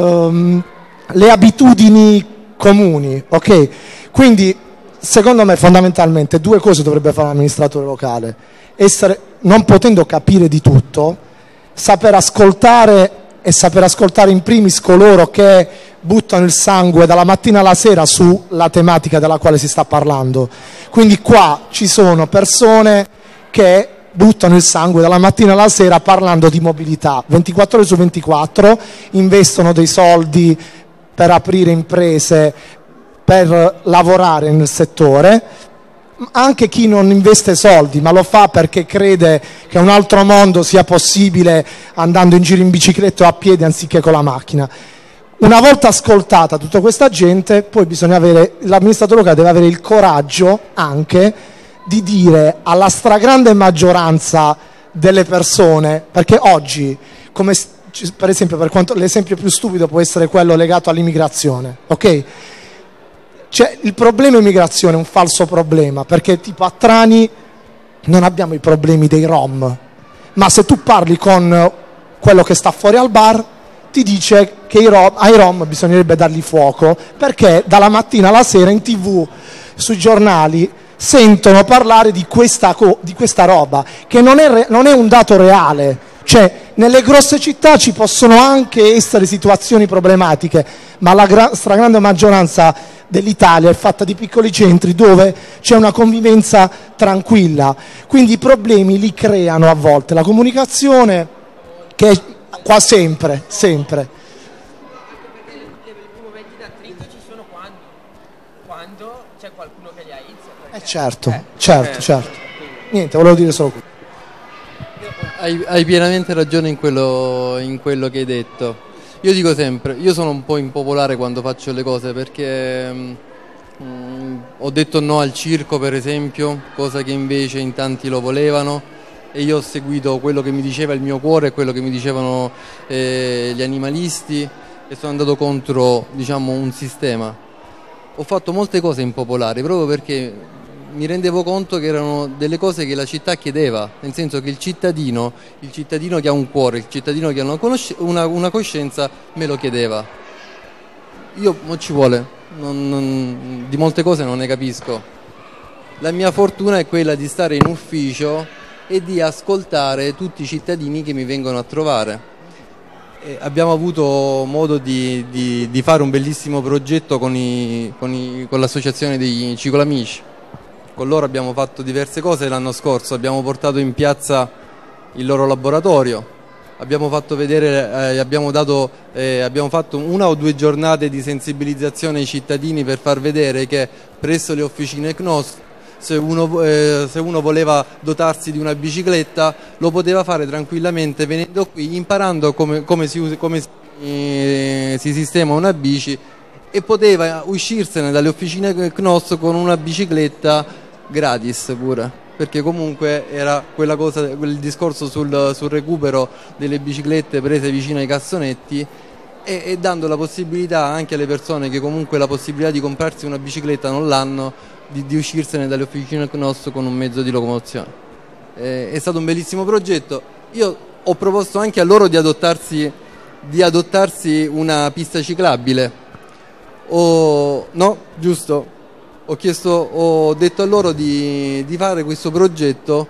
le abitudini comuni, ok? Quindi secondo me fondamentalmente 2 cose dovrebbe fare l'amministratore locale: non potendo capire di tutto, saper ascoltare in primis coloro che buttano il sangue dalla mattina alla sera sulla tematica della quale si sta parlando. Quindi qua ci sono persone che buttano il sangue dalla mattina alla sera parlando di mobilità. 24 ore su 24 investono dei soldi per aprire imprese, per lavorare nel settore. Anche chi non investe soldi, ma lo fa perché crede che un altro mondo sia possibile andando in giro in bicicletta o a piedi anziché con la macchina. Una volta ascoltata tutta questa gente, poi bisogna avere, l'amministratore locale deve avere il coraggio anche di dire alla stragrande maggioranza delle persone, perché oggi, come per esempio, per quanto l'esempio più stupido può essere quello legato all'immigrazione, ok? Cioè, il problema immigrazione è un falso problema, perché tipo a Trani non abbiamo i problemi dei Rom, ma se tu parli con quello che sta fuori al bar ti dice che ai Rom bisognerebbe dargli fuoco, perché dalla mattina alla sera in TV, sui giornali, sentono parlare di questa roba, che non è un dato reale. Cioè, nelle grosse città ci possono anche essere situazioni problematiche, ma la stragrande maggioranza dell'Italia è fatta di piccoli centri dove c'è una convivenza tranquilla. Quindi i problemi li creano a volte la comunicazione, che è qua sempre. I momenti d'attrito ci sono quando c'è qualcuno che li aizza. Certo. Niente, volevo dire solo questo. Hai pienamente ragione in quello che hai detto. Io dico sempre, io sono un po' impopolare quando faccio le cose perché ho detto no al circo, per esempio, cosa che invece in tanti lo volevano, e io ho seguito quello che mi diceva il mio cuore e quello che mi dicevano gli animalisti, e sono andato contro, diciamo, un sistema. Ho fatto molte cose impopolari proprio perché mi rendevo conto che erano delle cose che la città chiedeva, nel senso che il cittadino che ha un cuore, il cittadino che ha una coscienza me lo chiedeva. Io non ci vuole, di molte cose non ne capisco. La mia fortuna è quella di stare in ufficio e di ascoltare tutti i cittadini che mi vengono a trovare. Abbiamo avuto modo di fare un bellissimo progetto con l'associazione dei ciclamici. Con loro abbiamo fatto diverse cose l'anno scorso, abbiamo portato in piazza il loro laboratorio, abbiamo fatto vedere, abbiamo fatto 1 o 2 giornate di sensibilizzazione ai cittadini per far vedere che presso le officine CNOS se uno voleva dotarsi di una bicicletta lo poteva fare tranquillamente venendo qui, imparando come si sistema una bici, e poteva uscirsene dalle officine CNOS con una bicicletta gratis pure, perché comunque era quel discorso sul recupero delle biciclette prese vicino ai cassonetti, e dando la possibilità anche alle persone che comunque la possibilità di comprarsi una bicicletta non l'hanno, di uscirsene dalle officine CNOS con un mezzo di locomozione. È stato un bellissimo progetto. Io ho proposto anche a loro di adottarsi una pista ciclabile. Ho detto a loro di fare questo progetto,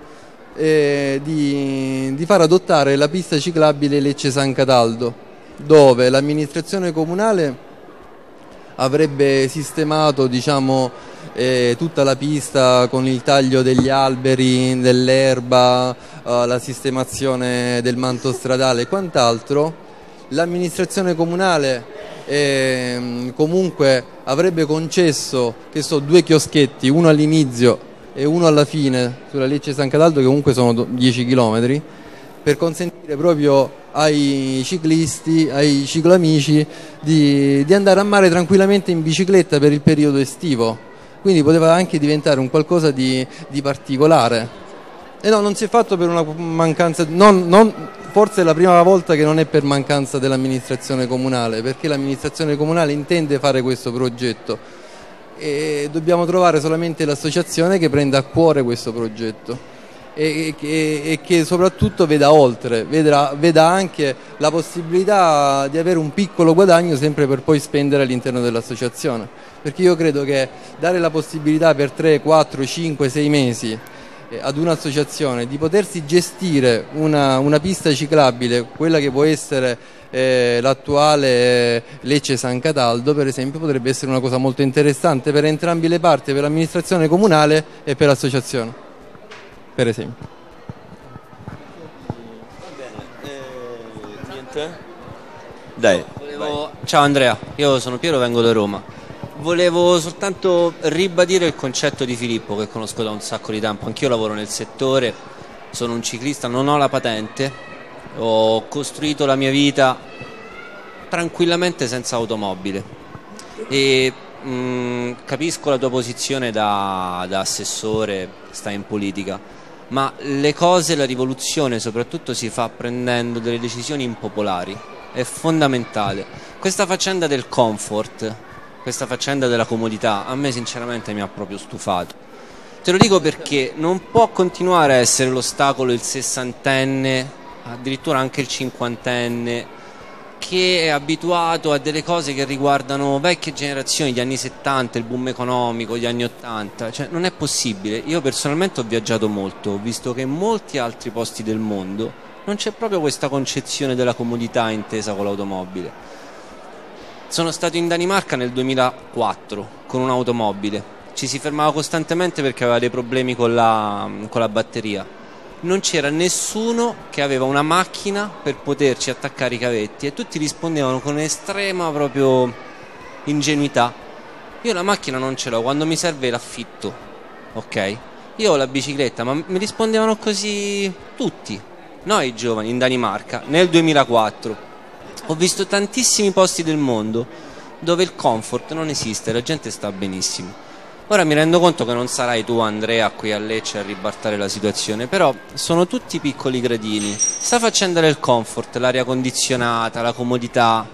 di far adottare la pista ciclabile Lecce-San Cataldo, dove l'amministrazione comunale avrebbe sistemato, diciamo, tutta la pista con il taglio degli alberi, dell'erba, la sistemazione del manto stradale e quant'altro. L'amministrazione comunale comunque avrebbe concesso 2 chioschetti, uno all'inizio e uno alla fine sulla Lecce-San Cataldo, che comunque sono 10 km, per consentire proprio ai ciclisti, ai ciclamici di andare a mare tranquillamente in bicicletta per il periodo estivo. Quindi poteva anche diventare un qualcosa di particolare. E no, non si è fatto per una mancanza, forse è la prima volta che non è per mancanza dell'amministrazione comunale, perché l'amministrazione comunale intende fare questo progetto e dobbiamo trovare solamente l'associazione che prenda a cuore questo progetto e che soprattutto veda oltre, veda anche la possibilità di avere un piccolo guadagno sempre per poi spendere all'interno dell'associazione, perché io credo che dare la possibilità per 3, 4, 5, 6 mesi ad un'associazione di potersi gestire una pista ciclabile, quella che può essere l'attuale Lecce-San Cataldo, per esempio, potrebbe essere una cosa molto interessante per entrambe le parti, per l'amministrazione comunale e per l'associazione, per esempio. Dai. Ciao Andrea, io sono Piero, vengo da Roma. Volevo soltanto ribadire il concetto di Filippo, che conosco da un sacco di tempo. Anch'io lavoro nel settore, sono un ciclista, non ho la patente, ho costruito la mia vita tranquillamente senza automobile e capisco la tua posizione da assessore, stai in politica, ma le cose, la rivoluzione soprattutto si fa prendendo delle decisioni impopolari, è fondamentale. Questa faccenda del comfort, questa faccenda della comodità, a me sinceramente mi ha proprio stufato. Te lo dico perché non può continuare a essere l'ostacolo il sessantenne, addirittura anche il cinquantenne, che è abituato a delle cose che riguardano vecchie generazioni, gli anni 70, il boom economico, gli anni 80, cioè non è possibile. Io personalmente ho viaggiato molto, ho visto che in molti altri posti del mondo non c'è proprio questa concezione della comodità intesa con l'automobile. Sono stato in Danimarca nel 2004 con un'automobile, ci si fermava costantemente perché aveva dei problemi con la batteria. Non c'era nessuno che aveva una macchina per poterci attaccare i cavetti e tutti rispondevano con estrema proprio ingenuità: io la macchina non ce l'ho, quando mi serve l'affitto, ok? Io ho la bicicletta, ma mi rispondevano così tutti. Noi giovani in Danimarca nel 2004 ho visto tantissimi posti del mondo dove il comfort non esiste, la gente sta benissimo. Ora mi rendo conto che non sarai tu, Andrea, qui a Lecce a ribaltare la situazione, però sono tutti piccoli gradini. Sta faccenda del comfort, l'aria condizionata, la comodità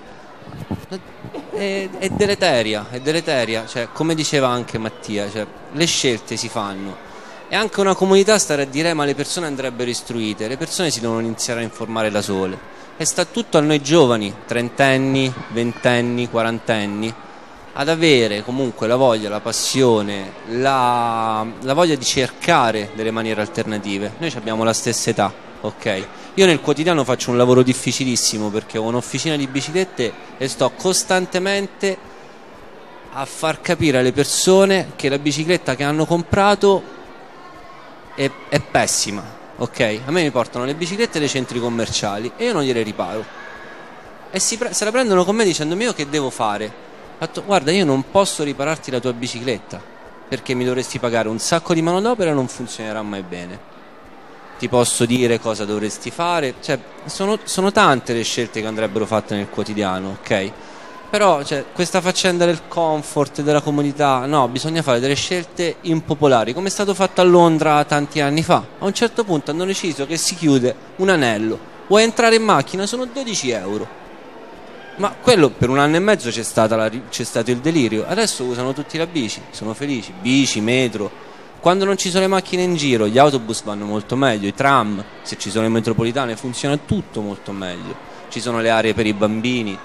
è deleteria, cioè, come diceva anche Mattia, cioè, le scelte si fanno. E anche una comodità, stare a dire ma le persone andrebbero istruite, le persone si devono iniziare a informare da sole. E sta tutto a noi giovani, trentenni, ventenni, quarantenni, ad avere comunque la voglia, la passione, la voglia di cercare delle maniere alternative. Noi abbiamo la stessa età, ok? Io nel quotidiano faccio un lavoro difficilissimo perché ho un'officina di biciclette e sto costantemente a far capire alle persone che la bicicletta che hanno comprato è pessima, ok? A me mi portano le biciclette dai centri commerciali e io non gliele riparo e se la prendono con me dicendomi: io che devo fare? Guarda, io non posso ripararti la tua bicicletta perché mi dovresti pagare un sacco di manodopera e non funzionerà mai bene. Ti posso dire cosa dovresti fare, cioè sono tante le scelte che andrebbero fatte nel quotidiano, ok? Però cioè, questa faccenda del comfort, della comodità, no, bisogna fare delle scelte impopolari, come è stato fatto a Londra tanti anni fa. A un certo punto hanno deciso che si chiude un anello, vuoi entrare in macchina, sono 12 euro. Ma quello per un anno e mezzo c'è stato il delirio. Adesso usano tutti la bici, sono felici, bici, metro. Quando non ci sono le macchine in giro, gli autobus vanno molto meglio, i tram, se ci sono le metropolitane funziona tutto molto meglio. Ci sono le aree per i bambini.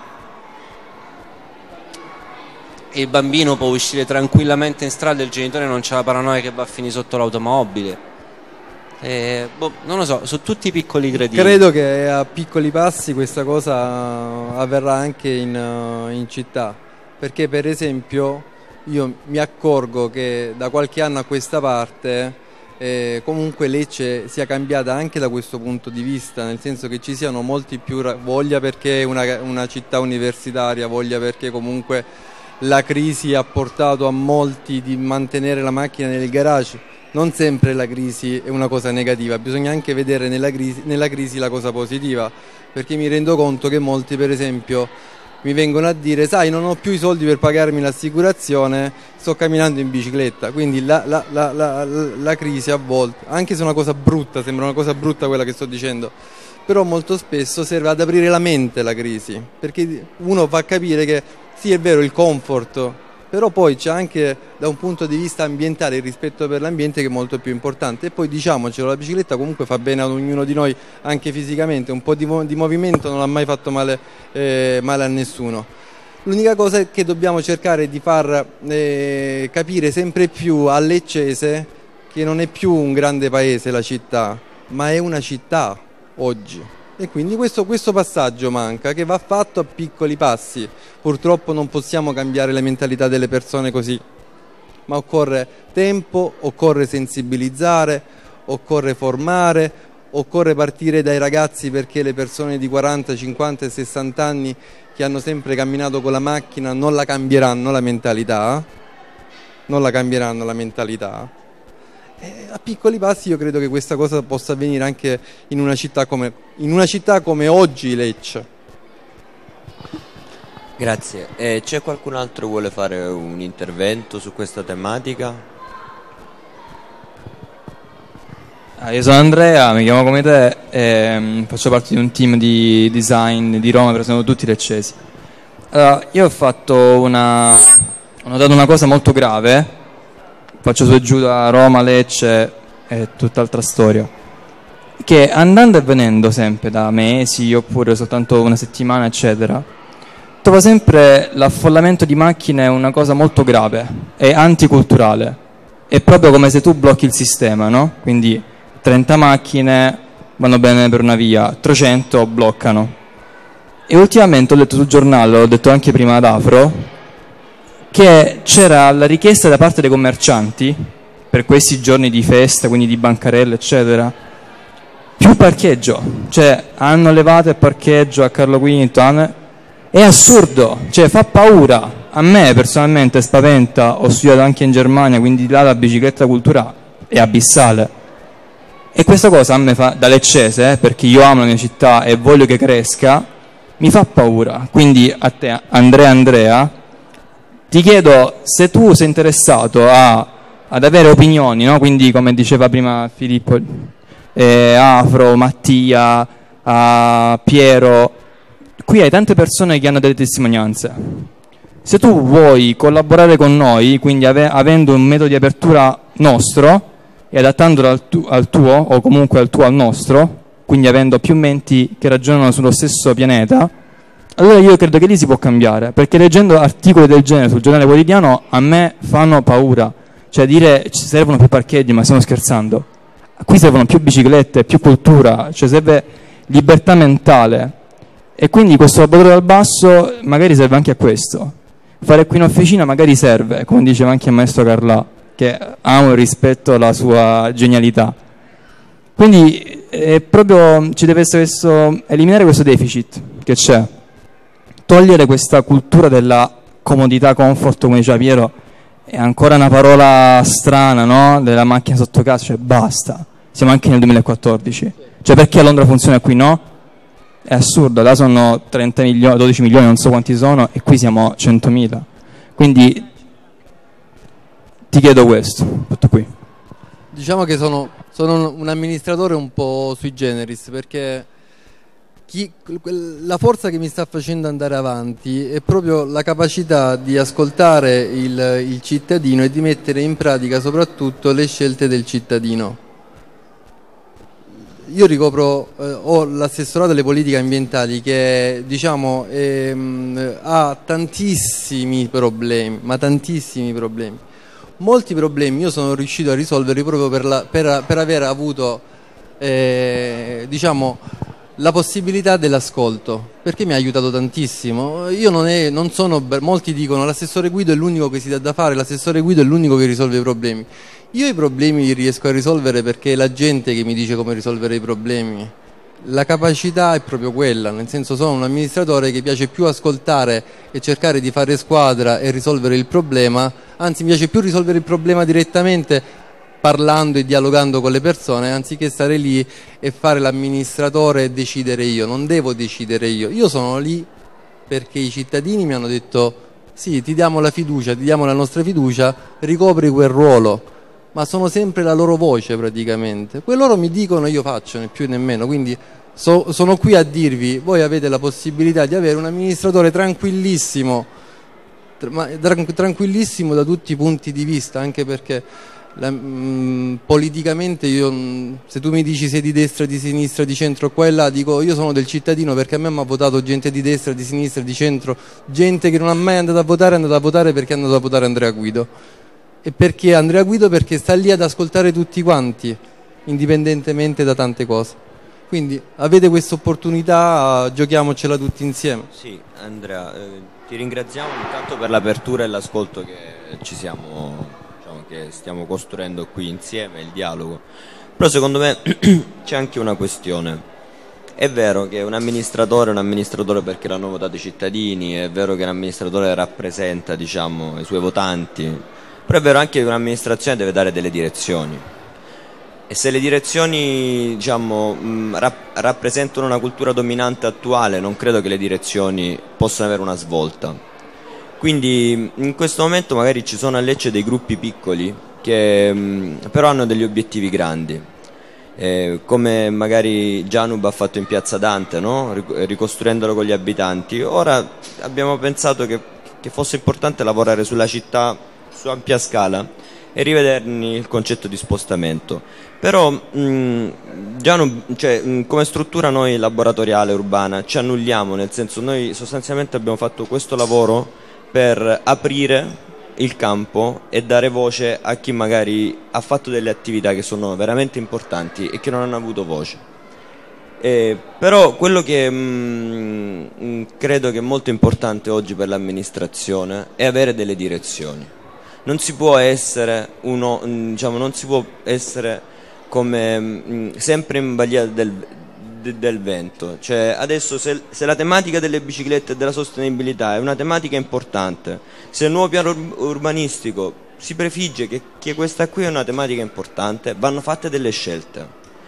E il bambino può uscire tranquillamente in strada e il genitore non c'ha la paranoia che va a finire sotto l'automobile. Non lo so, sono tutti piccoli gradini. Credo che a piccoli passi questa cosa avverrà anche in città, perché per esempio io mi accorgo che da qualche anno a questa parte comunque Lecce sia cambiata anche da questo punto di vista, nel senso che ci siano molti più voglia perché è una città universitaria, voglia perché comunque la crisi ha portato a molti di mantenere la macchina nel garage. Non sempre la crisi è una cosa negativa, bisogna anche vedere nella crisi la cosa positiva, perché mi rendo conto che molti per esempio mi vengono a dire: sai, non ho più i soldi per pagarmi l'assicurazione, sto camminando in bicicletta. Quindi la crisi a volte, anche se è una cosa brutta, sembra una cosa brutta quella che sto dicendo, però molto spesso serve ad aprire la mente la crisi, perché uno fa capire che sì, è vero, il comfort, però poi c'è anche da un punto di vista ambientale il rispetto per l'ambiente che è molto più importante. E poi diciamocelo, la bicicletta comunque fa bene ad ognuno di noi anche fisicamente, un po' di movimento non ha mai fatto male a nessuno. L'unica cosa è che dobbiamo cercare di far capire sempre più a Leccese che non è più un grande paese la città, ma è una città oggi. E quindi questo passaggio manca, che va fatto a piccoli passi. Purtroppo non possiamo cambiare le mentalità delle persone così, ma occorre tempo, occorre sensibilizzare, occorre formare, occorre partire dai ragazzi, perché le persone di 40, 50 e 60 anni che hanno sempre camminato con la macchina non la cambieranno la mentalità, a piccoli passi io credo che questa cosa possa avvenire anche in una città come oggi Lecce. Grazie. C'è qualcun altro che vuole fare un intervento su questa tematica? Io sono Andrea, mi chiamo come te e faccio parte di un team di design di Roma, però siamo tutti leccesi. Allora, io ho notato una cosa molto grave, faccio su e giù da Roma, Lecce, è tutt'altra storia, che andando e venendo sempre da mesi oppure soltanto una settimana eccetera, trovo sempre l'affollamento di macchine una cosa molto grave e anticulturale. È proprio come se tu blocchi il sistema, no? Quindi 30 macchine vanno bene per una via, 300 bloccano. E ultimamente ho letto sul giornale, l'ho detto anche prima ad Afro, che c'era la richiesta da parte dei commercianti per questi giorni di festa, quindi di bancarelle eccetera, più parcheggio, cioè hanno levato il parcheggio a Carlo V, è assurdo, cioè fa paura. A me personalmente spaventa, ho studiato anche in Germania, quindi là la bicicletta cultura è abissale. E questa cosa a me fa, da leccese, perché io amo la mia città e voglio che cresca, mi fa paura. Quindi a te, Andrea, ti chiedo se tu sei interessato ad avere opinioni, no? Quindi come diceva prima Filippo, Afro, Mattia, Piero, qui hai tante persone che hanno delle testimonianze. Se tu vuoi collaborare con noi, quindi avendo un metodo di apertura nostro e adattandolo al tuo, o comunque al nostro, quindi avendo più menti che ragionano sullo stesso pianeta, allora io credo che lì si può cambiare, perché leggendo articoli del genere sul giornale quotidiano a me fanno paura. Cioè dire ci servono più parcheggi, ma stiamo scherzando. Qui servono più biciclette, più cultura, cioè serve libertà mentale. E quindi questo laboratorio dal basso magari serve anche a questo. Fare qui in officina magari serve, come diceva anche il maestro Carlà, che amo e rispetto la sua genialità. Quindi proprio ci deve essere eliminare questo deficit che c'è, togliere questa cultura della comodità, comfort, come diceva Piero, è ancora una parola strana, no? Della macchina sotto casa, cioè basta, siamo anche nel 2014, cioè perché a Londra funziona e qui no? È assurdo, là sono 30 milioni, 12 milioni, non so quanti sono, e qui siamo 100.000. Quindi ti chiedo questo, tutto qui. Diciamo che sono un amministratore un po' sui generis, perché la forza che mi sta facendo andare avanti è proprio la capacità di ascoltare il cittadino e di mettere in pratica soprattutto le scelte del cittadino. Io ho l'assessorato alle politiche ambientali che diciamo ha tantissimi problemi, ma tantissimi problemi. Molti problemi io sono riuscito a risolverli proprio per aver avuto diciamo la possibilità dell'ascolto, perché mi ha aiutato tantissimo. Io non sono, molti dicono l'assessore Guido è l'unico che si dà da fare, l'assessore Guido è l'unico che risolve i problemi. Io i problemi li riesco a risolvere perché è la gente che mi dice come risolvere i problemi. La capacità è proprio quella, nel senso sono un amministratore che piace più ascoltare e cercare di fare squadra e risolvere il problema, anzi mi piace più risolvere il problema direttamente parlando e dialogando con le persone, anziché stare lì e fare l'amministratore e decidere io. Non devo decidere io sono lì perché i cittadini mi hanno detto sì, ti diamo la fiducia, ti diamo la nostra fiducia, ricopri quel ruolo. Ma sono sempre la loro voce praticamente. Poi loro mi dicono, io faccio, né più né meno. Quindi sono qui a dirvi, voi avete la possibilità di avere un amministratore tranquillissimo, tranquillissimo da tutti i punti di vista, anche perché politicamente se tu mi dici sei di destra, di sinistra, di centro, qua e là, dico io sono del cittadino, perché a me mi ha votato gente di destra, di sinistra, di centro, gente che non è mai andata a votare, è andata a votare perché è andata a votare Andrea Guido. E perché Andrea Guido? Perché sta lì ad ascoltare tutti quanti, indipendentemente da tante cose. Quindi avete questa opportunità, giochiamocela tutti insieme. Sì, Andrea, ti ringraziamo intanto per l'apertura e l'ascolto che ci siamo, diciamo, che stiamo costruendo qui insieme, il dialogo. Però secondo me c'è anche una questione. È vero che un amministratore perché l'hanno votato i cittadini, è vero che un amministratore rappresenta, diciamo, i suoi votanti, però è vero anche che un'amministrazione deve dare delle direzioni. E se le direzioni, diciamo, rappresentano una cultura dominante attuale, non credo che le direzioni possano avere una svolta. Quindi in questo momento magari ci sono a Lecce dei gruppi piccoli che però hanno degli obiettivi grandi. Come magari Janub ha fatto in Piazza Dante, no? Ricostruendolo con gli abitanti. Ora abbiamo pensato che fosse importante lavorare sulla città su ampia scala e rivederni il concetto di spostamento. Però Janub, come struttura noi laboratoriale urbana ci annulliamo, nel senso, noi sostanzialmente abbiamo fatto questo lavoro per aprire il campo e dare voce a chi magari ha fatto delle attività che sono veramente importanti e che non hanno avuto voce. Però quello che credo che è molto importante oggi per l'amministrazione è avere delle direzioni. Non si può essere non si può essere come sempre in balia del vento. Cioè, adesso se la tematica delle biciclette e della sostenibilità è una tematica importante, se il nuovo piano urbanistico si prefigge che questa qui è una tematica importante, vanno fatte delle scelte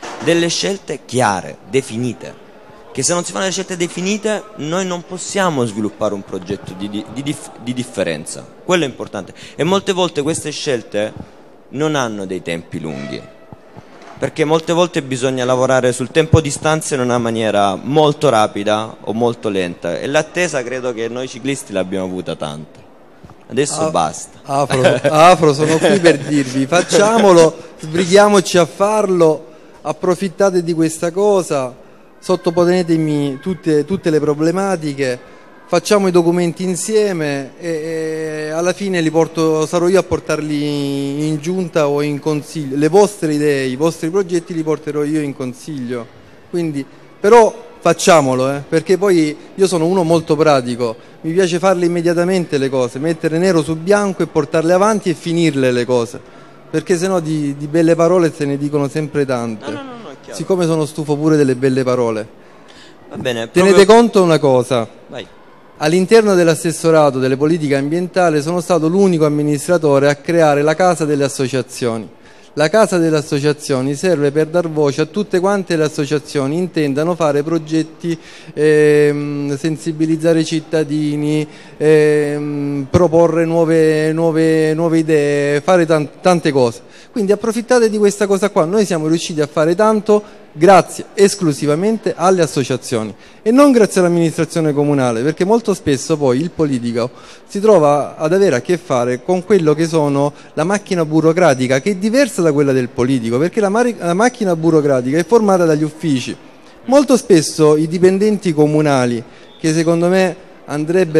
chiare, definite, che se non si fanno le scelte definite noi non possiamo sviluppare un progetto di differenza. Quello è importante, e molte volte queste scelte non hanno dei tempi lunghi, perché molte volte bisogna lavorare sul tempo distanza in una maniera molto rapida o molto lenta, e l'attesa credo che noi ciclisti l'abbiamo avuta tanta. Adesso basta. Afro, sono qui per dirvi, facciamolo, sbrighiamoci a farlo, approfittate di questa cosa, sottoponetemi tutte le problematiche, facciamo i documenti insieme e alla fine sarò io a portarli in giunta o in consiglio. Le vostre idee, i vostri progetti li porterò io in consiglio. Quindi, però facciamolo, perché poi io sono uno molto pratico, mi piace farle immediatamente le cose, mettere nero su bianco e portarle avanti e finirle le cose, perché sennò di belle parole se ne dicono sempre tante. No, è chiaro. Siccome sono stufo pure delle belle parole. Va bene, Tenete conto una cosa. Vai. All'interno dell'assessorato delle politiche ambientali sono stato l'unico amministratore a creare la Casa delle Associazioni. La Casa delle Associazioni serve per dar voce a tutte quante le associazioni intendano fare progetti, sensibilizzare i cittadini, proporre nuove idee, fare tante cose. Quindi approfittate di questa cosa qua. Noi siamo riusciti a fare tanto grazie esclusivamente alle associazioni e non grazie all'amministrazione comunale, perché molto spesso poi il politico si trova ad avere a che fare con quello che sono la macchina burocratica, che è diversa da quella del politico, perché la macchina burocratica è formata dagli uffici. Molto spesso i dipendenti comunali, che secondo me andrebbe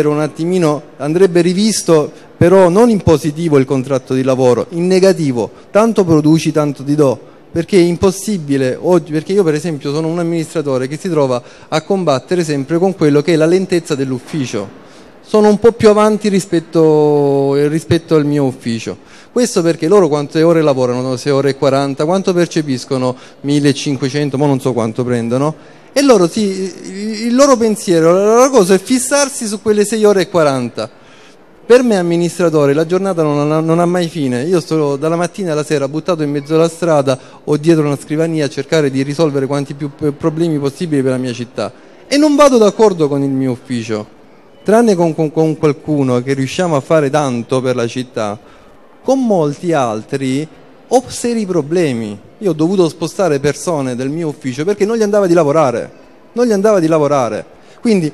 rivisto, però non in positivo il contratto di lavoro, in negativo, tanto produci tanto ti do. Perché è impossibile oggi, perché io per esempio sono un amministratore che si trova a combattere sempre con quello che è la lentezza dell'ufficio. Sono un po' più avanti rispetto al mio ufficio. Questo perché loro quante ore lavorano? 6 ore e 40, quanto percepiscono? 1500, ma non so quanto prendono. E loro il loro pensiero, la loro cosa è fissarsi su quelle 6 ore e 40. Per me amministratore la giornata non ha mai fine, io sto dalla mattina alla sera buttato in mezzo alla strada o dietro una scrivania a cercare di risolvere quanti più problemi possibili per la mia città e non vado d'accordo con il mio ufficio, tranne con qualcuno che riusciamo a fare tanto per la città, con molti altri ho seri problemi. Io ho dovuto spostare persone del mio ufficio perché non gli andava di lavorare, quindi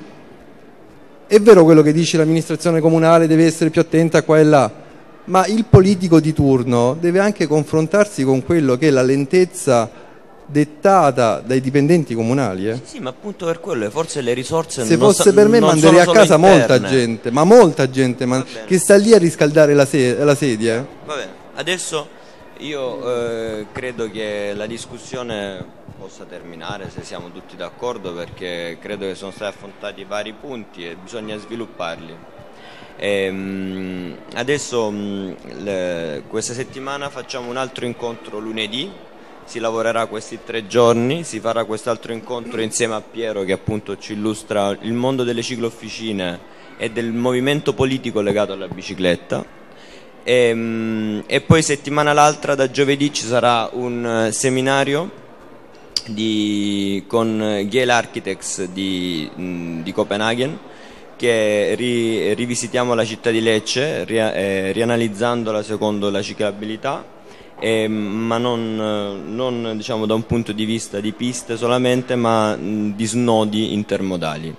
è vero quello che dice l'amministrazione comunale, deve essere più attenta qua e là, ma il politico di turno deve anche confrontarsi con quello che è la lentezza dettata dai dipendenti comunali. Sì, ma appunto per quello, forse le risorse se fosse per me manderei a casa molta gente che sta lì a riscaldare la sedia. Va bene, adesso io credo che la discussione possa terminare se siamo tutti d'accordo, perché credo che sono stati affrontati vari punti e bisogna svilupparli. Adesso questa settimana facciamo un altro incontro lunedì, si lavorerà questi 3 giorni, si farà quest'altro incontro insieme a Piero che appunto ci illustra il mondo delle ciclofficine e del movimento politico legato alla bicicletta. E poi settimana l'altra, da giovedì, ci sarà un seminario con Gale Architects di Copenaghen, che rivisitiamo la città di Lecce, rianalizzandola secondo la ciclabilità, ma non diciamo da un punto di vista di piste solamente, ma di snodi intermodali.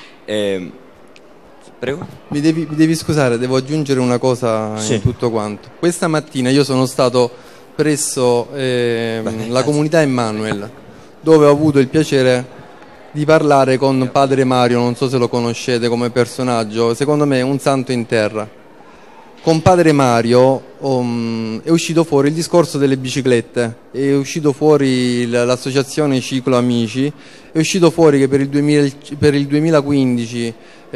Prego? Mi devi scusare, devo aggiungere una cosa in tutto quanto. Questa mattina io sono stato presso la comunità Emmanuel, dove ho avuto il piacere di parlare con padre Mario, non so se lo conoscete come personaggio, secondo me è un santo in terra. Con padre Mario è uscito fuori il discorso delle biciclette, è uscito fuori l'associazione Ciclo Amici, è uscito fuori che per il 2015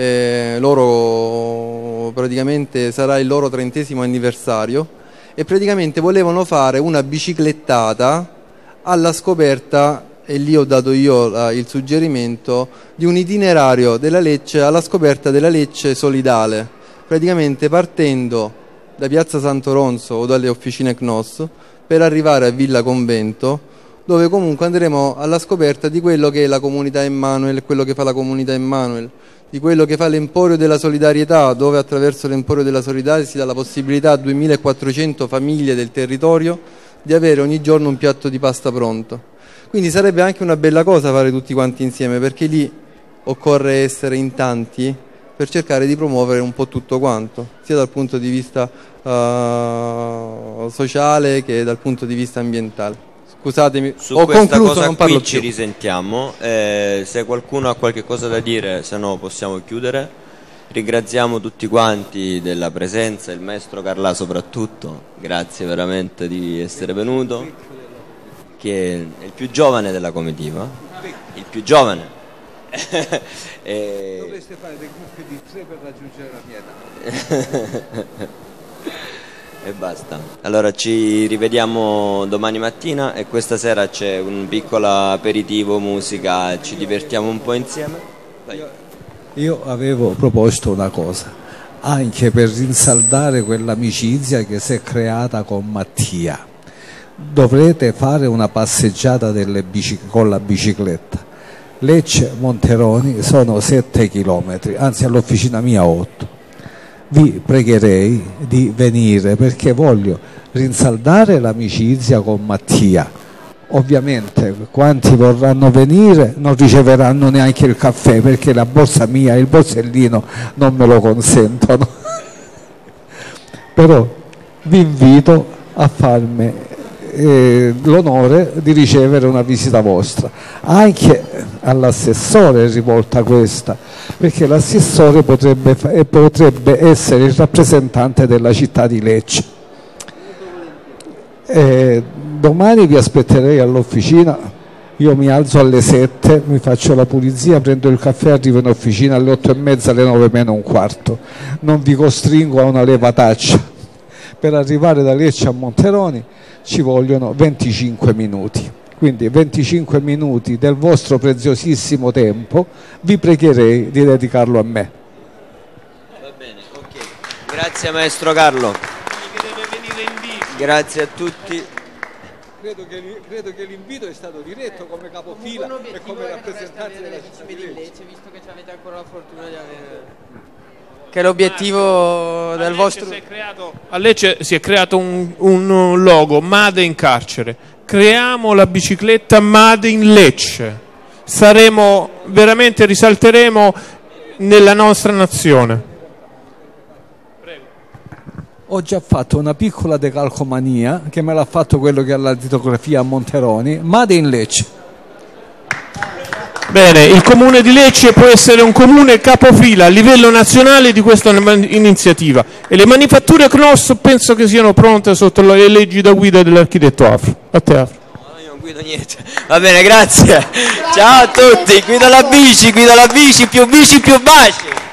loro praticamente sarà il loro 30° anniversario e praticamente volevano fare una biciclettata alla scoperta, e lì ho dato io il suggerimento di un itinerario della Lecce alla scoperta della Lecce solidale, praticamente partendo da Piazza Sant'Oronzo o dalle officine CNOS per arrivare a Villa Convento, dove comunque andremo alla scoperta di quello che è la comunità Emmanuel, quello che fa la comunità Emmanuel, di quello che fa l'Emporio della Solidarietà, dove attraverso l'Emporio della Solidarietà si dà la possibilità a 2400 famiglie del territorio di avere ogni giorno un piatto di pasta pronto. Quindi sarebbe anche una bella cosa fare tutti quanti insieme, perché lì occorre essere in tanti per cercare di promuovere un po' tutto quanto, sia dal punto di vista sociale che dal punto di vista ambientale. Scusatemi, ho concluso, non parlo più. Ci risentiamo, se qualcuno ha qualche cosa da dire, se no possiamo chiudere. Ringraziamo tutti quanti della presenza, il maestro Carlà soprattutto, grazie veramente di essere venuto, che è il più giovane della comitiva, il più giovane. Dovreste fare dei gruppi di 3 per raggiungere la mia età. E basta. Allora ci rivediamo domani mattina e questa sera c'è un piccolo aperitivo, musica, ci divertiamo un po' insieme. Vai. Io avevo proposto una cosa, anche per rinsaldare quell'amicizia che si è creata con Mattia. Dovrete fare una passeggiata con la bicicletta. Lecce-Monteroni sono 7 chilometri, anzi all'officina mia 8. Vi pregherei di venire perché voglio rinsaldare l'amicizia con Mattia. Ovviamente quanti vorranno venire non riceveranno neanche il caffè perché la borsa mia e il borsellino non me lo consentono. Però vi invito a farmi l'onore di ricevere una visita vostra. Anche all'assessore è rivolta questa, perché l'assessore potrebbe essere il rappresentante della città di Lecce. Domani vi aspetterei all'officina, io mi alzo alle 7, mi faccio la pulizia, prendo il caffè, arrivo in officina alle 8:30, alle 9 meno un quarto. Non vi costringo a una levataccia. Per arrivare da Lecce a Monteroni ci vogliono 25 minuti. Quindi 25 minuti del vostro preziosissimo tempo vi pregherei di dedicarlo a me. Va bene, ok. Grazie maestro Carlo. Grazie a tutti. Credo che l'invito è stato diretto come capofila e come rappresentante della città di Lecce. Visto che avete ancora la fortuna di avere... Che è l'obiettivo del vostro... A Lecce si è creato un logo, Made in Carcere. Creiamo la bicicletta Made in Lecce. Risalteremo nella nostra nazione. Ho già fatto una piccola decalcomania che me l'ha fatto quello che ha la litografia a Monteroni, Made in Lecce. Bene, il comune di Lecce può essere un comune capofila a livello nazionale di questa iniziativa e le manifatture CNOS penso che siano pronte sotto le leggi da guida dell'architetto Afro. A te Afro. No, io non guido niente. Va bene, grazie. Ciao a tutti, guido la bici, più baci.